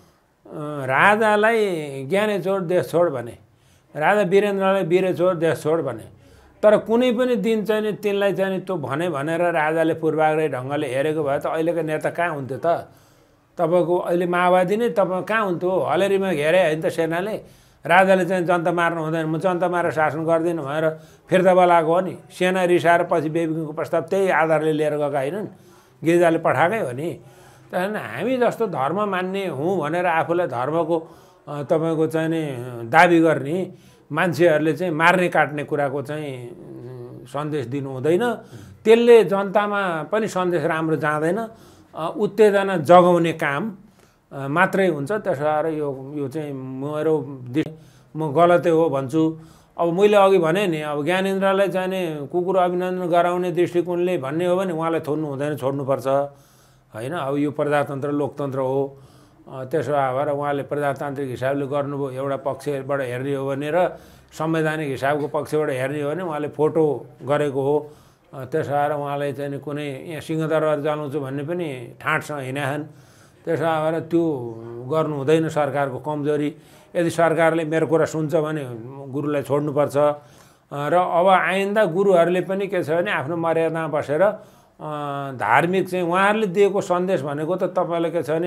राजालाई ज्ञाने छोड देश छोड भने, राजा वीरेन्द्रलाई वीरे छोड देश छोड भने, तर कुनै पनि दिन चाहिँ नि तिनलाई चाहिँ नि त्यो भने भनेर राजाले पूर्वाग्रही ढङ्गले हेरेको भए त अहिलेको नेता कहाँ हुन्थ्यो त? तपाईँको अहिले माओवादी नै तपाईँ कहाँ हुन्थ्यो? हलेरीमा घेरे होइन त सेनाले, राजाले चाहिँ जनता मार्नु हुँदैन, म जनता मारेर शासन गर्दिनँ भनेर फिर्ता बोलाएको हो नि। सेना रिसाएर पछि बेबिङको प्रस्ताव त्यही आधारले लिएर गएका होइनन्, गिरिजाले पठाएकै हो नि। त्यहाँदेखि हामी जस्तो धर्म मान्ने हुँ भनेर आफूलाई धर्मको तपाईँको चाहिँ नि दाबी गर्ने मान्छेहरूले चाहिँ मार्ने काट्ने कुराको चाहिँ सन्देश दिनु हुँदैन। त्यसले जनतामा पनि सन्देश राम्रो जाँदैन, उत्तेजना जगाउने काम मात्रै हुन्छ। त्यसो भएर यो यो चाहिँ मेरो म गलतै हो भन्छु। अब मैले अघि भने नि, अब ज्ञानेन्द्रलाई चाहिँ नि कुकुर अभिनन्दन गराउने दृष्टिकोणले भन्ने हो भने उहाँलाई छोड्नु हुँदैन, छोड्नुपर्छ होइन। अब यो प्रजातन्त्र लोकतन्त्र हो। त्यसो भएर उहाँले प्रजातान्त्रिक हिसाबले गर्नुभयो, एउटा पक्षबाट हेर्ने हो भने र संवैधानिक हिसाबको पक्षबाट हेर्ने हो भने उहाँले फोटो गरेको हो। त्यसो भएर उहाँलाई चाहिँ कुनै यहाँ सिंहदरबार जलाउँछु भन्ने पनि ठाँटसँग हिँडाछन्। त्यसो भएर त्यो गर्नु हुँदैन, सरकारको कमजोरी। यदि सरकारले मेरो कुरा सुन्छ भने गुरुलाई छोड्नुपर्छ। र अब आइन्दा गुरुहरूले पनि के छ भने आफ्नो मर्यादामा बसेर धार्मिक चाहिँ उहाँहरूले दिएको सन्देश भनेको त तपाईँलाई के छ भने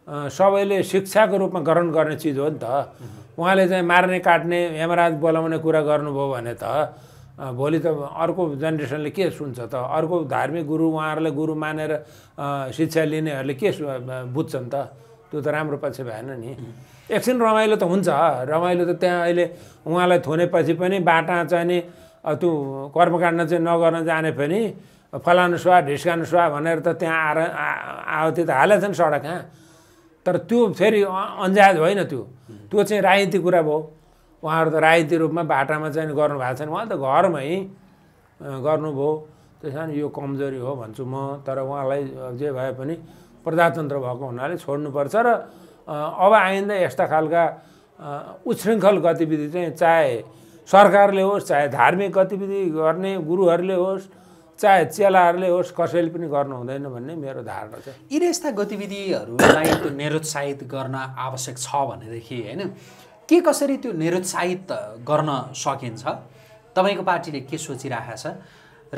सबैले शिक्षाको रूपमा ग्रहण गर्ने चिज हो नि त। उहाँले चाहिँ मार्ने काट्ने यमराज बोलाउने कुरा गर्नुभयो भने त भोलि त अर्को जेनेरेसनले के सुन्छ त? अर्को धार्मिक गुरु उहाँहरूले गुरु मानेर शिक्षा लिनेहरूले के बुझ्छन् त? त्यो त राम्रो पक्ष भएन नि। एकछिन रमाइलो त हुन्छ, रमाइलो त त्यहाँ अहिले उहाँलाई थुनेपछि पनि बाटा चाहिँ नि त्यो कर्मकाण्ड चाहिँ नगर्न जाने पनि फलानु सुवा ढिस्कानु सुवा भनेर त त्यहाँ आएर आवती त हालेको छ नि सडकमा। तर त्यो फेरि अन्जाज होइन, त्यो त्यो चाहिँ राजनीति कुरा भयो। उहाँहरू त राजनीति रूपमा बाटामा चाहिँ गर्नु भएको छैन, उहाँ त घरमै गर्नुभयो। त्यस कारण यो कमजोरी हो भन्छु म। तर उहाँलाई जे भए पनि प्रजातन्त्र भएको हुनाले छोड्नुपर्छ र अब आइन्दा यस्ता खालका उच्छृङ्खल गतिविधि चाहिँ चाहे सरकारले होस्, चाहे धार्मिक गतिविधि गर्ने गुरुहरूले होस्, चाहे चेलाहरूले होस्, कसैले पनि गर्नु हुँदैन भन्ने मेरो धारणा छ। यी यस्ता गतिविधिहरूलाई त्यो निरुत्साहित गर्न आवश्यक छ भनेदेखि होइन, के कसरी त्यो निरुत्साहित गर्न सकिन्छ? तपाईँको पार्टीले के सोचिरहेको छ र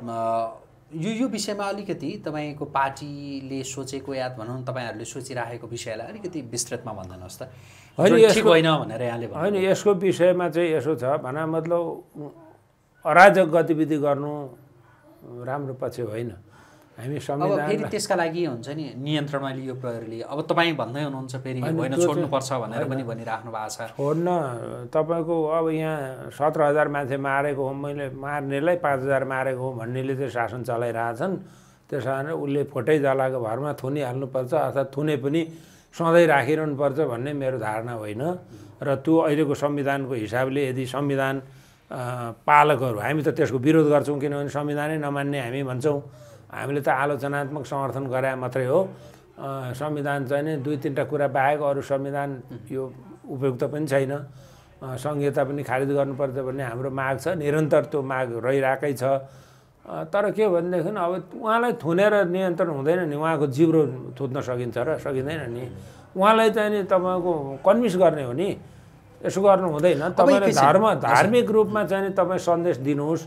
यो यो विषयमा अलिकति तपाईँको पार्टीले सोचेको या भनौँ तपाईँहरूले सोचिरहेको विषयलाई अलिकति विस्तृतमा भनिदिनुहोस् त। ठिक होइन भनेर यहाँले होइन, यसको विषयमा चाहिँ यसो छ भना, मतलब अराजक गतिविधि गर्नु राम्रो पक्ष होइन। हामी संविधान फेरि त्यसका लागि हुन्छ नि नियन्त्रणमा लियो प्रहरीले। अब तपाईँ भन्दै हुनुहुन्छ फेरि होइन छोड्नुपर्छ भनेर पनि भनिराख्नु भएको छ। छोड्न तपाईँको अब यहाँ सत्र हजार मान्छे मारेको हो, मैले मार्नेलाई पाँच हजार मारेको हो भन्नेले चाहिँ शासन चलाइरहेछन्। त्यस कारण उसले फोटै जलाएको भरमा थुनिहाल्नुपर्छ अर्थात् थुने पनि सधैँ राखिरहनुपर्छ भन्ने मेरो धारणा होइन। र त्यो अहिलेको संविधानको हिसाबले यदि संविधान पालकहरू हामी त त्यसको विरोध गर्छौँ, किनभने संविधानै नमान्ने हामी भन्छौँ। हामीले त आलोचनात्मक समर्थन गरे मात्रै हो। संविधान चाहिँ नि दुई तिनवटा कुरा बाहेक अरू संविधान यो उपयुक्त पनि छैन, संहिता पनि खारिज गर्नुपर्छ भन्ने हाम्रो माग छ। निरन्तर त्यो माग रहिरहेकै छ। तर के भनेदेखि अब उहाँलाई थुनेर नियन्त्रण हुँदैन नि, उहाँको जिब्रो थुत्न सकिन्छ र सकिँदैन नि। उहाँलाई चाहिँ नि तपाईँको कन्भिन्स गर्ने हो नि, यसो गर्नु हुँदैन। तपाईँले धर्म धार्मिक रूपमा चाहिँ नि तपाईँ सन्देश दिनुहोस्,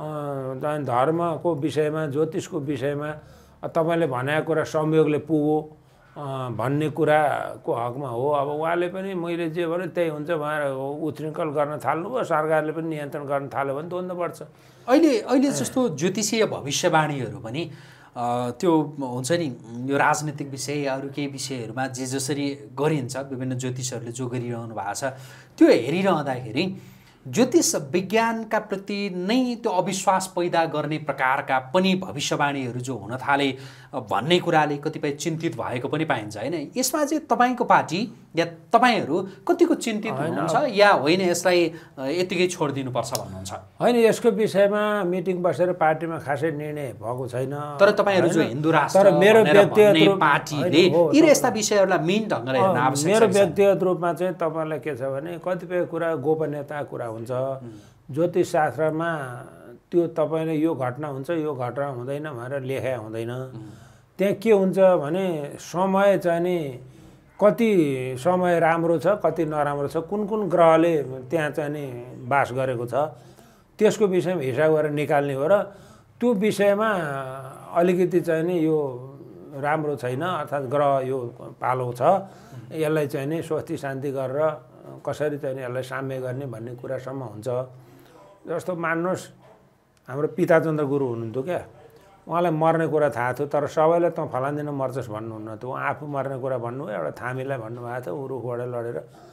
धर्मको विषयमा ज्योतिषको विषयमा तपाईँले भनेको कुरा संयोगले पुगो भन्ने कुराको हकमा हो। अब उहाँले पनि मैले जे भने त्यही हुन्छ भनेर उच्छृङ्खल गर्न थाल्नुभयो, सरकारले पनि नियन्त्रण गर्न थाल्यो भने द्वन्द्व बढ्छ। अहिले अहिले जस्तो ज्योतिषीय भविष्यवाणीहरू पनि त्यो हुन्छ नि यो राजनीतिक विषय या अरू केही विषयहरूमा जे जसरी गरिन्छ विभिन्न ज्योतिषहरूले जो गरिरहनु भएको छ त्यो हेरिरहँदाखेरि ज्योतिष विज्ञानका प्रति नै त्यो अविश्वास पैदा गर्ने प्रकारका पनि भविष्यवाणीहरू जो हुन थाले भन्ने कुराले कतिपय चिन्तित भएको पनि पाइन्छ होइन। यसमा चाहिँ तपाईँको पार्टी या तपाईँहरू कतिको चिन्तित हुनुहुन्छ या होइन यसलाई यतिकै छोडिदिनुपर्छ भन्नुहुन्छ? होइन, यसको विषयमा मिटिङ बसेर पार्टीमा खासै निर्णय भएको छैन। तर तपाईँहरू जो हिन्दू राष्ट्र मेरो व्यक्तिगत पार्टीले यी यस्ता विषयहरूलाई मेन ढङ्गले हेर्न आवश्यक छ। मेरो व्यक्तिगत रूपमा चाहिँ तपाईँलाई के छ भने कतिपय कुरा गोपनीयता कुरा हुन्छ। ज्योतिष शास्त्रमा त्यो तपाईँले यो घटना हुन्छ यो घटना हुँदैन भनेर लेखा हुँदैन। त्यहाँ के हुन्छ भने समय चाहिँ नि कति समय राम्रो छ कति नराम्रो छ, कुन कुन ग्रहले त्यहाँ चाहिँ नि बास गरेको छ त्यसको विषयमा हिसाब गरेर निकाल्ने हो। र त्यो विषयमा अलिकति चाहिँ नि यो राम्रो छैन, अर्थात् ग्रह यो पालो छ, यसलाई चाहिँ नि स्वस्ति शान्ति गरेर कसरी चाहिँ यसलाई साम्य गर्ने भन्ने कुरासम्म हुन्छ। जस्तो मान्नुहोस् हाम्रो पिताचन्द्र गुरु हुनुहुन्थ्यो क्या, उहाँलाई मर्ने कुरा थाहा थियो तर सबैलाई तँ फलान दिन मर्छस् भन्नुहुन्न थियो। उहाँ आफू मर्ने कुरा भन्नु एउटा थामीलाई भन्नुभएको थियो, ऊ रुखबाटै लडेर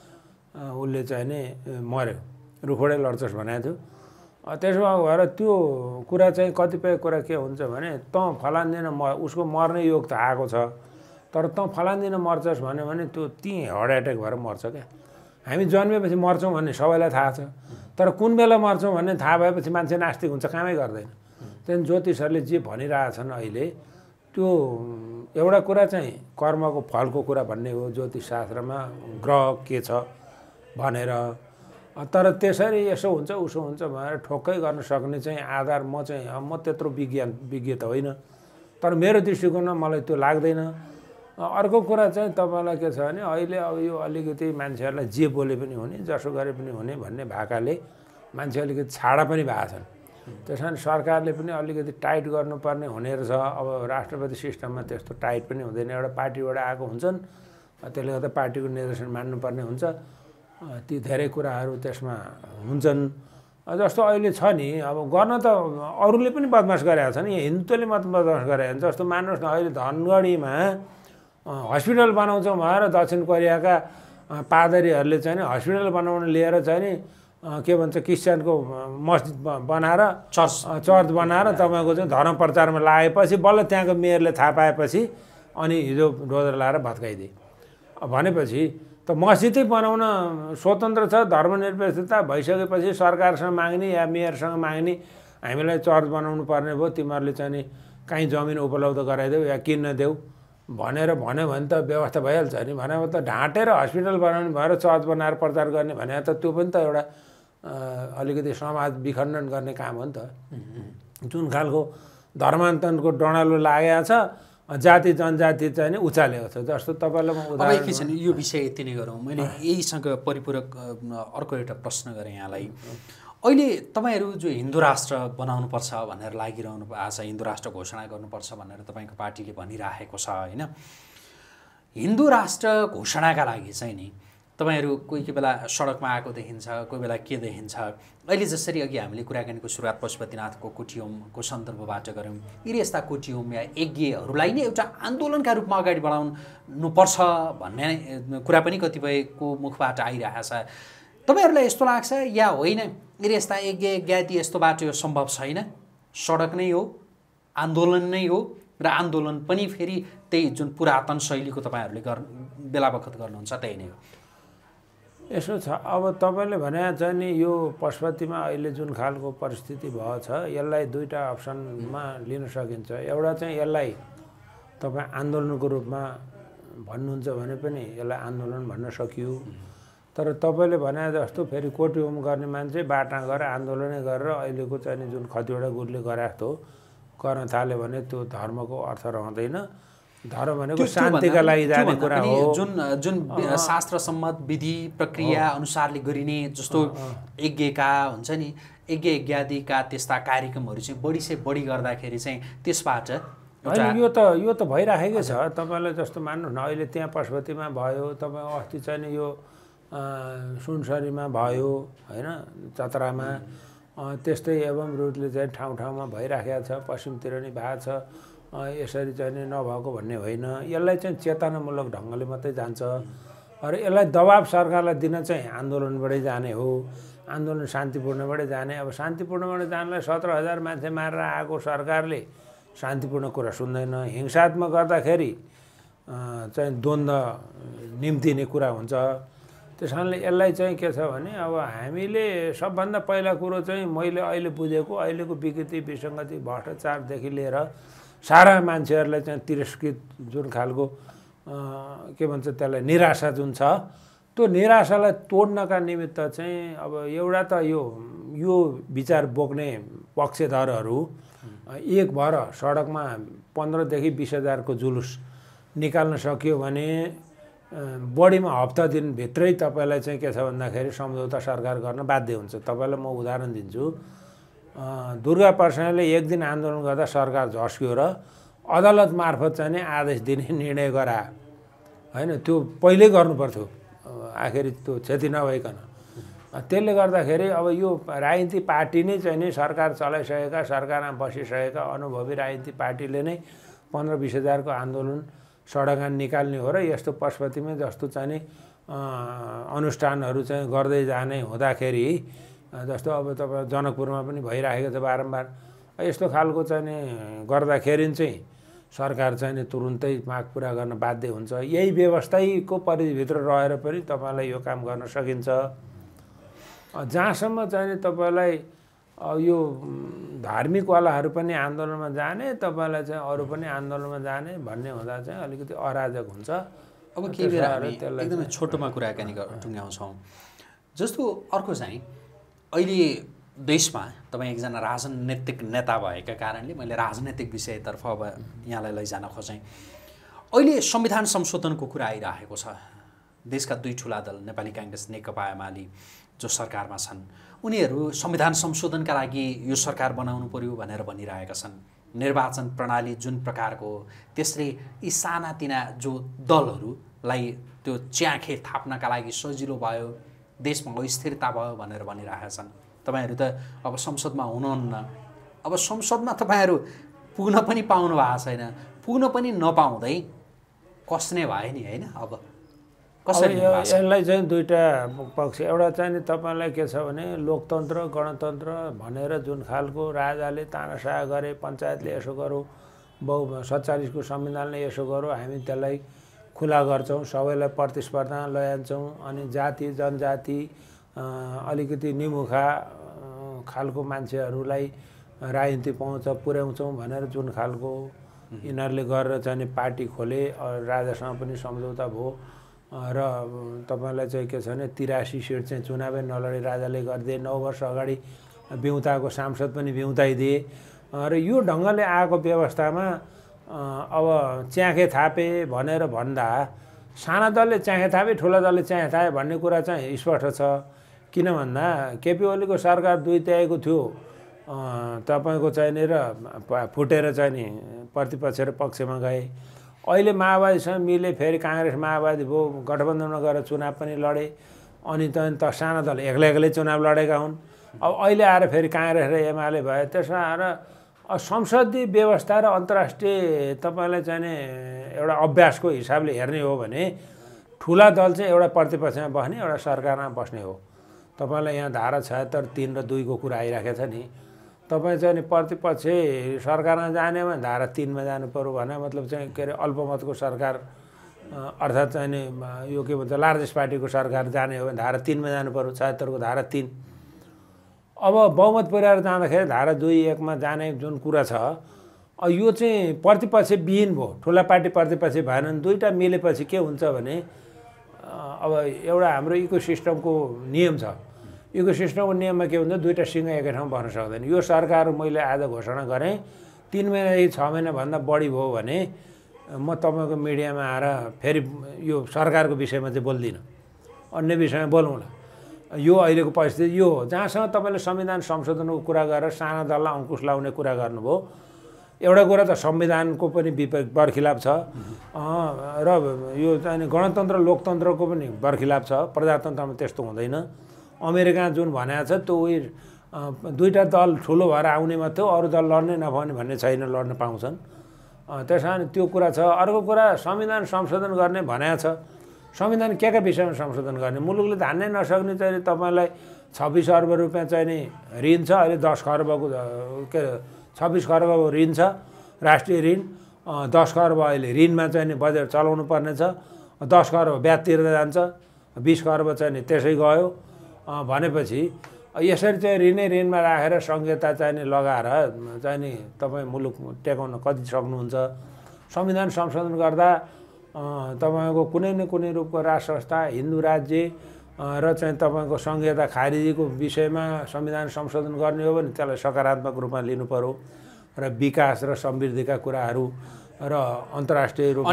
उसले चाहिँ नि मऱ्यो, रुखबाटै लड्छस् भनेको थियो। त्यसो भएर त्यो कुरा चाहिँ कतिपय कुरा के हुन्छ भने तँ फलान दिन म उसको मर्ने योग त आएको छ तर तँ फलान दिन मर्छस् भन्यो भने त्यो त्यहीँ हार्ट एट्याक भएर मर्छ क्या। हामी जन्मेपछि मर्छौँ भन्ने सबैलाई थाहा छ तर कुन बेला मर्छौँ भन्ने थाहा भएपछि मान्छे नास्तिक हुन्छ, कामै गर्दैन। त्यहाँदेखि ज्योतिषहरूले जे भनिरहेछन् अहिले त्यो एउटा कुरा चाहिँ कर्मको फलको कुरा भन्ने हो ज्योतिष शास्त्रमा, ग्रह के छ भनेर। तर त्यसरी यसो हुन्छ उसो हुन्छ भनेर ठोक्कै गर्न सक्ने चाहिँ आधार म चाहिँ म त्यत्रो विज्ञान विज्ञ त होइन तर मेरो दृष्टिकोणमा मलाई त्यो लाग्दैन। अर्को कुरा चाहिँ तपाईँलाई के छ भने अहिले अब यो अलिकति मान्छेहरूलाई जे बोले पनि हुने जसो गरे पनि हुने भन्ने भएकाले मान्छे अलिकति छाडा पनि भएको छन्। त्यस कारण सरकारले पनि अलिकति टाइट गर्नुपर्ने हुने रहेछ। अब राष्ट्रपति सिस्टममा त्यस्तो टाइट पनि हुँदैन, एउटा पार्टीबाट आएको हुन्छन्, त्यसले गर्दा पार्टीको निर्देशन मान्नुपर्ने हुन्छ। ती धेरै कुराहरू त्यसमा हुन्छन्। जस्तो अहिले छ नि, अब गर्न त अरूले पनि बदमास गरेका छन्, यहाँ हिन्दुत्वले मात्र बदमास गरेका छन्। जस्तो मान्नुहोस् न, अहिले धनगढीमा हस्पिटल बनाउँछौँ भनेर दक्षिण कोरियाका पादरीहरूले चाहिँ हस्पिटल बनाउन लिएर चाहिँ नि के भन्छ क्रिस्चियनको मस्जिद बनाएर चर्च चर्च बनाएर तपाईँको चाहिँ धर्म प्रचारमा लागेपछि बल्ल त्यहाँको मेयरले थाहा पाएपछि अनि हिजो डोजर लाएर भत्काइदिए। भनेपछि त मस्जिदै बनाउन स्वतन्त्र छ, धर्मनिरपेक्षता भइसकेपछि सरकारसँग माग्ने या मेयरसँग माग्ने हामीलाई चर्च बनाउनु पर्ने भयो, तिमीहरूले चाहिँ नि काहीँ जमिन उपलब्ध गराइदेऊ या किन्न देऊ भनेर भन्यो भने त व्यवस्था भइहाल्छ नि। भनेको त ढाँटेर हस्पिटल बनाउने भएर चर्च बनाएर प्रचार गर्ने भने त त्यो पनि त एउटा अलिकति समाज विखण्डन गर्ने काम हो नि त। जुन खालको धर्मान्तरणको डडालो लागेको छ, जाति जनजाति चाहिँ नि उचालेको छ। जस्तो तपाईँलाई म उदाहरण एकैछिन यो विषय यति नै गरौँ। मैले यहीसँग परिपूरक अर्को एउटा प्रश्न गरेँ यहाँलाई। अहिले तपाईँहरू जो हिन्दू राष्ट्र बनाउनुपर्छ भनेर लागिरहनु भएको छ, हिन्दू राष्ट्र घोषणा गर्नुपर्छ भनेर तपाईँको पार्टीले भनिराखेको छ होइन, हिन्दू राष्ट्र घोषणाका लागि चाहिँ नि तपाईँहरू कोही कोही बेला सडकमा आएको देखिन्छ, कोही बेला के देखिन्छ। अहिले जसरी अघि हामीले कुराकानीको सुरुवात पशुपतिनाथको कोटियोमको सन्दर्भबाट गऱ्यौँ, यी यस्ता कोटियोम या यज्ञहरूलाई नै एउटा आन्दोलनका रूपमा अगाडि बढाउनुपर्छ भन्ने कुरा पनि कतिपयको मुखबाट आइरहेको छ। तपाईँहरूलाई यस्तो लाग्छ या होइन यी यस्ता यज्ञ यज्ञाति यस्तोबाट यो सम्भव छैन, सडक नै हो, आन्दोलन नै हो, र आन्दोलन पनि फेरि त्यही जुन पुरातन शैलीको तपाईँहरूले गर् बेला बखत गर्नुहुन्छ त्यही नै हो? यसो छ, अब तपाईँले भने चाहिँ नि यो पशुपतिमा अहिले जुन खालको परिस्थिति भएको छ यसलाई दुईवटा अप्सनमा लिन सकिन्छ। एउटा चाहिँ यसलाई तपाईँ आन्दोलनको रूपमा भन्नुहुन्छ भने पनि यसलाई आन्दोलन भन्न सकियो। तर तपाईँले भने जस्तो फेरि कोटिहोम गर्ने मान्छे बाटा गएर आन्दोलनै गरेर अहिलेको चाहिँ नि जुन कतिवटा गुरुले गरे जस्तो गर्न थाल्यो भने त्यो धर्मको अर्थ रहँदैन। धर्म भनेको शान्तिका लागि जाने कुरा हो। जुन जुन शास्त्र सम्मत विधि प्रक्रिया अनुसारले गरिने जस्तो यज्ञका हुन्छ नि, यज्ञ यज्ञादिका त्यस्ता कार्यक्रमहरू चाहिँ बढी से बढी गर्दाखेरि चाहिँ त्यसबाट यो त यो त भइराखेकै छ। तपाईँलाई जस्तो मान्नुहोस् न, अहिले त्यहाँ पशुपतिमा भयो, तपाईँ अस्ति चाहिँ नि यो सुनसरीमा भयो होइन, चतरामा, त्यस्तै एवं रूपले चाहिँ ठाउँ ठाउँमा भइराखेको छ, पश्चिमतिर नि भएको छ। यसरी चाहिँ नि नभएको भन्ने होइन, यसलाई चाहिँ चेतनामूलक ढङ्गले मात्रै जान्छ। र यसलाई दबाब सरकारलाई दिन चाहिँ आन्दोलनबाटै जाने हो, आन्दोलन शान्तिपूर्णबाटै जाने। अब शान्तिपूर्णबाट जानलाई सत्र हजार मान्छे मारेर आएको सरकारले शान्तिपूर्ण कुरा सुन्दैन, हिंसात्मक गर्दाखेरि चाहिँ द्वन्द्व निम्तिने कुरा हुन्छ। त्यस कारणले यसलाई चाहिँ के छ भने अब हामीले सबभन्दा पहिला कुरो चाहिँ मैले अहिले बुझेको अहिलेको विकृति विसङ्गति भ्रष्टाचारदेखि लिएर सारा मान्छेहरूलाई चाहिँ तिरस्कृत जुन खालको के भन्छ त्यसलाई निराशा जुन छ, त्यो निराशालाई तोड्नका निमित्त चाहिँ अब एउटा त यो यो विचार बोक्ने पक्षधरहरू एक भएर सडकमा पन्ध्रदेखि बिस हजारको जुलुस निकाल्न सकियो भने बढीमा हप्ता दिनभित्रै तपाईँलाई चाहिँ के छ भन्दाखेरि सम्झौता सरकार गर्न बाध्य हुन्छ। तपाईँलाई म उदाहरण दिन्छु, दुर्गा प्रसादले एक दिन आन्दोलन गर्दा सरकार झस्क्यो र अदालत मार्फत चाहिँ नि आदेश दिने निर्णय गरायो होइन, त्यो पहिल्यै गर्नुपर्थ्यो आखिर त्यो क्षति नभइकन। त्यसले गर्दाखेरि अब यो राजनीति पार्टी नै चाहिँ नि सरकार चलाइसकेका, सरकारमा बसिसकेका अनुभवी राजनीति पार्टीले नै पन्ध्र बिस हजारको आन्दोलन सडकमा निकाल्ने हो र यस्तो पशुपतिमै जस्तो चाहिँ नि अनुष्ठानहरू चाहिँ गर्दै जाने हुँदाखेरि, जस्तो अब तपाईँ जनकपुरमा पनि भइराखेको छ बारम्बार, यस्तो खालको चाहिँ नि गर्दाखेरि चाहिँ सरकार चाहिँ नि तुरुन्तै माग पुरा गर्न बाध्य हुन्छ। यही व्यवस्थाको परिधिभित्र रहेर पनि तपाईँलाई यो काम गर्न सकिन्छ। जहाँसम्म चाहिँ नि तपाईँलाई यो धार्मिकवालाहरू पनि आन्दोलनमा जाने, तपाईँलाई चाहिँ अरू पनि आन्दोलनमा जाने भन्ने हुँदा चाहिँ अलिकति अराजक हुन्छ। अब केही बेला हामी एकदमै छोटोमा कुराकानी टुङ्ग्याउँछौँ। जस्तो अर्को चाहिँ अहिले देशमा तपाईँ एकजना राजनैतिक नेता भएका कारणले मैले राजनैतिक विषयतर्फ अब यहाँलाई लैजान खोजेँ। अहिले संविधान संशोधनको कुरा आइरहेको छ। देशका दुई ठुला दल नेपाली काङ्ग्रेस नेकपा एमाले जो सरकारमा छन् उनीहरू संविधान संशोधनका लागि यो सरकार बनाउनु पर्यो भनेर भनिरहेका छन्। निर्वाचन प्रणाली जुन प्रकारको हो त्यसले यी सानातिना जो दलहरूलाई त्यो च्याखे थाप्नका लागि सजिलो भयो, देशमा अस्थिरता भयो भनेर भनिरहेका छन्। तपाईँहरू त अब संसदमा हुनुहुन्न, अब संसदमा तपाईँहरू पुग्न पनि पाउनु भएको छैन, पुग्न पनि नपाउँदै कस्ने भयो नि होइन। अब कसरी यसलाई चाहिँ दुईवटा पक्ष, एउटा चाहिँ नि तपाईँलाई के छ भने लोकतन्त्र गणतन्त्र भनेर जुन खालको राजाले तानासा गरे, पञ्चायतले यसो गरौँ, बहु सत्तालिसको संविधानले यसो गरौँ, हामी त्यसलाई खुला गर्छौँ, सबैलाई प्रतिस्पर्धा लैजान्छौँ, अनि जाति जनजाति अलिकति निमुखा खालको मान्छेहरूलाई राजनीति पहुँच पुर्याउँछौँ भनेर जुन खालको यिनीहरूले गरेर चाहिँ नि पार्टी खोले, राजासँग पनि सम्झौता भयो र तपाईँलाई चाहिँ के छ भने तिरासी सिट चाहिँ चुनावै नलडे राजाले गरिदिए। नौ वर्ष अगाडि बिउताको सांसद पनि बिउताइदिए र यो ढङ्गले आएको व्यवस्थामा अब च्याखे थापे भनेर भन्दा साना दलले च्याखे थापे ठुला दलले च्याखे थापे भन्ने कुरा चाहिँ स्पष्ट छ। किन भन्दा केपी ओलीको सरकार दुई त्याएको थियो, तपाईँको चाहिने र फुटेर चाहिँ नि प्रतिपक्ष र पक्षमा गए। अहिले माओवादीसँग मिले, फेरि काङ्ग्रेस माओवादी भयो, गठबन्धनमा गएर चुनाव पनि लडे, अनि त त साना दल एक्लै एक्लै चुनाव लडेका हुन्। अब अहिले आएर फेरि काङ्ग्रेस र एमाले भयो। त्यसमा आएर संसदीय व्यवस्था र अन्तर्राष्ट्रिय तपाईँलाई चाहिने एउटा अभ्यासको हिसाबले हेर्ने हो भने ठुला दल चाहिँ एउटा प्रतिपक्षमा बस्ने, एउटा सरकारमा बस्ने हो। तपाईँलाई यहाँ धारा छयत्तर तिन र दुईको कुरा आइराखेको छ नि, तपाईँ चाहिँ नि प्रतिपक्ष सरकारमा जाने भने धारा तिनमा जानु पर्यो भने मतलब चाहिँ के अरे अल्पमतको सरकार अर्थात् चाहिँ नि यो के भन्छ लार्जेस्ट पार्टीको सरकार जाने हो भने धारा तिनमा जानु पर्यो, छयत्तरको धारा तिन। अब बहुमत पुर्याएर जाँदाखेरि धारा दुई एकमा जाने जुन कुरा छ, यो चाहिँ प्रतिपक्ष विहीन भयो, ठुला पार्टी प्रतिपक्ष भएन। दुईवटा मिलेपछि के हुन्छ भने अब एउटा हाम्रो इको सिस्टमको नियम छ, इको सिस्टमको नियममा के हुन्छ दुईवटा सिंह एकै ठाउँमा बस्न सक्दैन। यो सरकार मैले आज घोषणा गरेँ तिन महिनादेखि छ महिनाभन्दा बढी भयो भने म तपाईँको मिडियामा आएर फेरि यो सरकारको विषयमा चाहिँ बोल्दिनँ, अन्य विषयमा बोलौँला। यो अहिलेको परिस्थिति यो हो जहाँसँग तपाईँले संविधान संशोधनको कुरा गरेर साना दललाई अङ्कुश लाउने कुरा गर्नुभयो। एउटा कुरा त संविधानको पनि विपरीत बरखिलाफ छ र यो चाहिँ गणतन्त्र लोकतन्त्रको पनि बरखिलाफ छ। प्रजातन्त्रमा त्यस्तो हुँदैन। अमेरिका जुन भनेको छ त्यो उयो दुईवटा दल ठुलो भएर आउने मात्रै हो, अरू दल लड्नै नपाउने भन्ने छैन, लड्न पाउँछन्। त्यस कारण त्यो कुरा छ। अर्को कुरा संविधान संशोधन गर्ने भनेको छ। संविधान के का विषयमा संशोधन गर्ने? मुलुकले धान्नै नसक्ने चाहिँ तपाईँलाई छब्बिस अर्ब रुपियाँ चाहिँ नि ऋण छ, अहिले दस खर्बको के छब्बिस खर्बको ऋण छ, राष्ट्रिय ऋण। दस खर्ब अहिले ऋणमा चाहिँ नि बजेट चलाउनु पर्ने छ, दस खर्ब ब्याज तिर्दै जान्छ, बिस खर्ब चाहिँ नि त्यसै गयो भनेपछि यसरी चाहिँ ऋणै ऋणमा राखेर संहिता चाहिँ नि लगाएर चाहिँ नि तपाईँ मुलुक टेकाउन कति सक्नुहुन्छ? संविधान संशोधन गर्दा तपाईँको कुनै न कुनै रूपको राज संस्था, हिन्दू राज्य र चाहिँ तपाईँको संहिता खारिजीको विषयमा संविधान संशोधन गर्ने हो भने त्यसलाई सकारात्मक रूपमा लिनु पर्यो र विकास र समृद्धिका कुराहरू र अन्तर्राष्ट्रिय रूपमा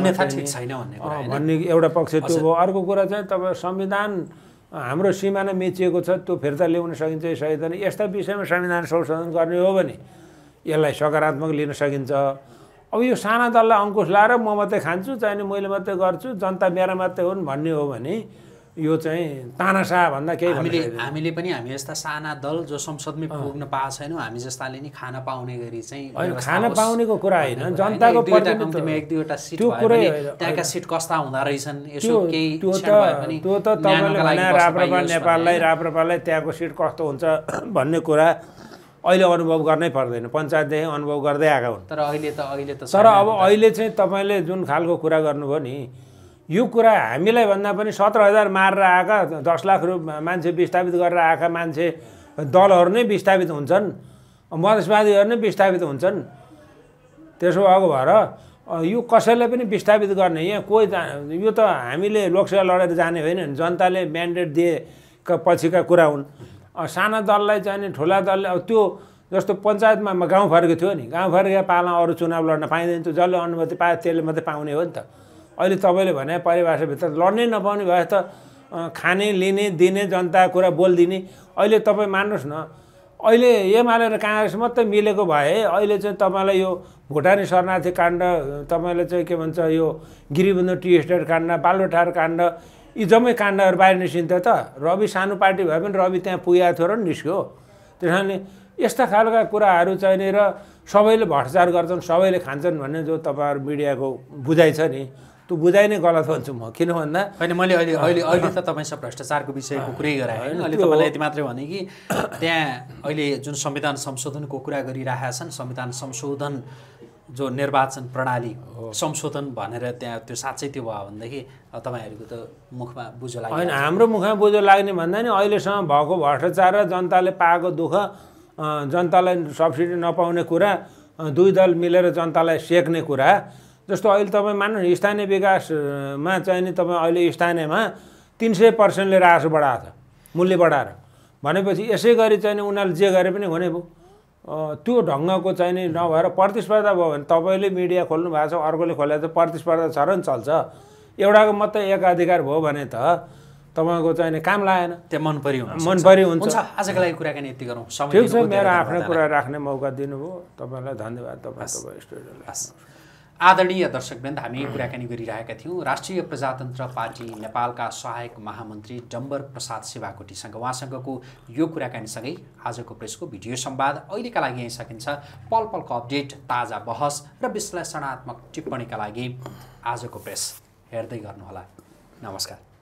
भन्ने एउटा पक्ष त्यो भयो। अर्को कुरा चाहिँ तपाईँ संविधान हाम्रो सिमाना मेचिएको छ, त्यो फिर्ता ल्याउन सकिन्छ कि सकिँदैन, यस्ता विषयमा संविधान संशोधन गर्ने हो भने यसलाई सकारात्मक लिन सकिन्छ। अब यो साना दललाई अङ्कुश लाएर म मात्रै खान्छु, चाहिने मैले मात्रै गर्छु, जनता मेरा मात्रै हुन् भन्ने हो भने यो चाहिँ तानासा भन्दा केही हामीले हामीले पनि हामी यस्ता साना दल जो संसदमै पुग्न पाएको छैनौँ, हामी जस्ताले नि खाना पाउने गरी चाहिँ खाना पाउनेको कुरा होइन, जनताको प्रतिनिधित्वमा एक दुईवटा सिट भयो भने त्यहाँका सिट कस्ता हुँदो रहेछन् यसो केही त्यो त त्यो त तपाईँले भने राप्रपा नेपाललाई राप्रपालाई त्यहाँको सिट कस्तो हुन्छ भन्ने कुरा अहिले अनुभव गर्नै पर्दैन, पञ्चायतदेखि अनुभव गर्दै आएका हुन्। तर अहिले त अहिले त तर अब अहिले चाहिँ तपाईँले जुन खालको कुरा गर्नुभयो नि, यो कुरा हामीलाई भन्दा पनि सत्र हजार मारेर आएका दस लाख रुपियाँ मान्छे विस्थापित गरेर आएका मान्छे दलहरू नै विस्थापित हुन्छन्, मधेसवादीहरू नै विस्थापित हुन्छन्। त्यसो भएको भएर यो कसैलाई पनि विस्थापित गर्ने यहाँ कोही यो त हामीले लोकसभा लडेर जाने होइन, जनताले म्यान्डेट दिए पछिका कुरा हुन्। साना दललाई चाहिने ठुला दलले अब त्यो जस्तो पञ्चायतमा गाउँ फर्केको थियो नि, गाउँ फर्केका पाला अरू चुनाव लड्न पाइँदैन, त्यो जसले अनुमति पायो त्यसले मात्रै पाउने हो नि त। अहिले तपाईँले भने परिभाषाभित्र लड्नै नपाउने भए त खाने लिने दिने जनता कुरा बोलिदिने। अहिले तपाईँ मान्नुहोस् न, अहिले एमाले र काङ्ग्रेस मात्रै मिलेको भए अहिले चाहिँ तपाईँलाई यो भुटानी शरणार्थी काण्ड, तपाईँले चाहिँ के भन्छ यो गिरिबन्धु टी एस्टेट काण्ड, बालुटार काण्ड, यी जम्मै काण्डहरू बाहिर निस्किन्थ्यो त। रवि सानो पार्टी भए पनि रवि त्यहाँ पुगेको थियो र निस्क्यो। त्यस कारणले यस्ता खालका कुराहरू चाहिने र सबैले भ्रष्टाचार गर्छन्, सबैले खान्छन् भन्ने जो तपाईँहरू मिडियाको बुझाइ छ नि, त्यो बुझाइ नै गलत भन्छु म। किन भन्दा होइन, मैले अहिले अहिले अहिले त तपाईँसँग भ्रष्टाचारको विषयको कुरै गराएँ होइन। अहिले तपाईँलाई यति मात्रै भने कि त्यहाँ अहिले जुन संविधान संशोधनको कुरा गरिरहेका छन्, संविधान संशोधन जो निर्वाचन प्रणाली संशोधन भनेर त्यहाँ त्यो साँच्चै त्यो भयो भनेदेखि तपाईँहरूको त मुखमा बुझो लाग्यो होइन। हाम्रो मुखमा बुझो लाग्ने भन्दा नि अहिलेसम्म भएको भ्रष्टाचार र जनताले पाएको दुःख, जनतालाई सब्सिडी नपाउने कुरा, दुई दल मिलेर जनतालाई सेक्ने कुरा। जस्तो अहिले तपाईँ मान्नु स्थानीय विकासमा चाहिँ नि तपाईँ अहिले स्थानीयमा तिन सय पर्सेन्टले राजस्व बढाएको छ, मूल्य बढाएर भनेपछि यसै गरी चाहिँ नि उनीहरूले जे गरे पनि हुने भयो। त्यो ढङ्गको चाहिँ नि नभएर प्रतिस्पर्धा भयो भने तपाईँले मिडिया खोल्नु भएको छ, अर्कोले खोलेर त प्रतिस्पर्धा छ र नि चल्छ। एउटाको मात्रै एक अधिकार भयो भने त तपाईँको चाहिँ नि काम लागेन, त्यहाँ मन परि मन परि हुन्छ। आजको लागि कुराकानी यति गरौँ। ठिक छ, मेरो आफ्नो कुरा राख्ने मौका दिनुभयो, तपाईँलाई धन्यवाद। तपाईँ तपाईँ स्टुडियोलाई आदरणीय दर्शकवृन्द, हामी कुराकानी गरिरहेका थियौँ राष्ट्रिय प्रजातन्त्र पार्टी नेपालका सहायक महामन्त्री डम्बर प्रसाद शिवाकोटीसँग। उहाँसँगको यो कुराकानीसँगै आजको प्रेसको भिडियो संवाद अहिलेका लागि यहीँ सकिन्छ। पल पलको अपडेट, ताजा बहस र विश्लेषणात्मक टिप्पणीका लागि आजको प्रेस हेर्दै गर्नुहोला। नमस्कार।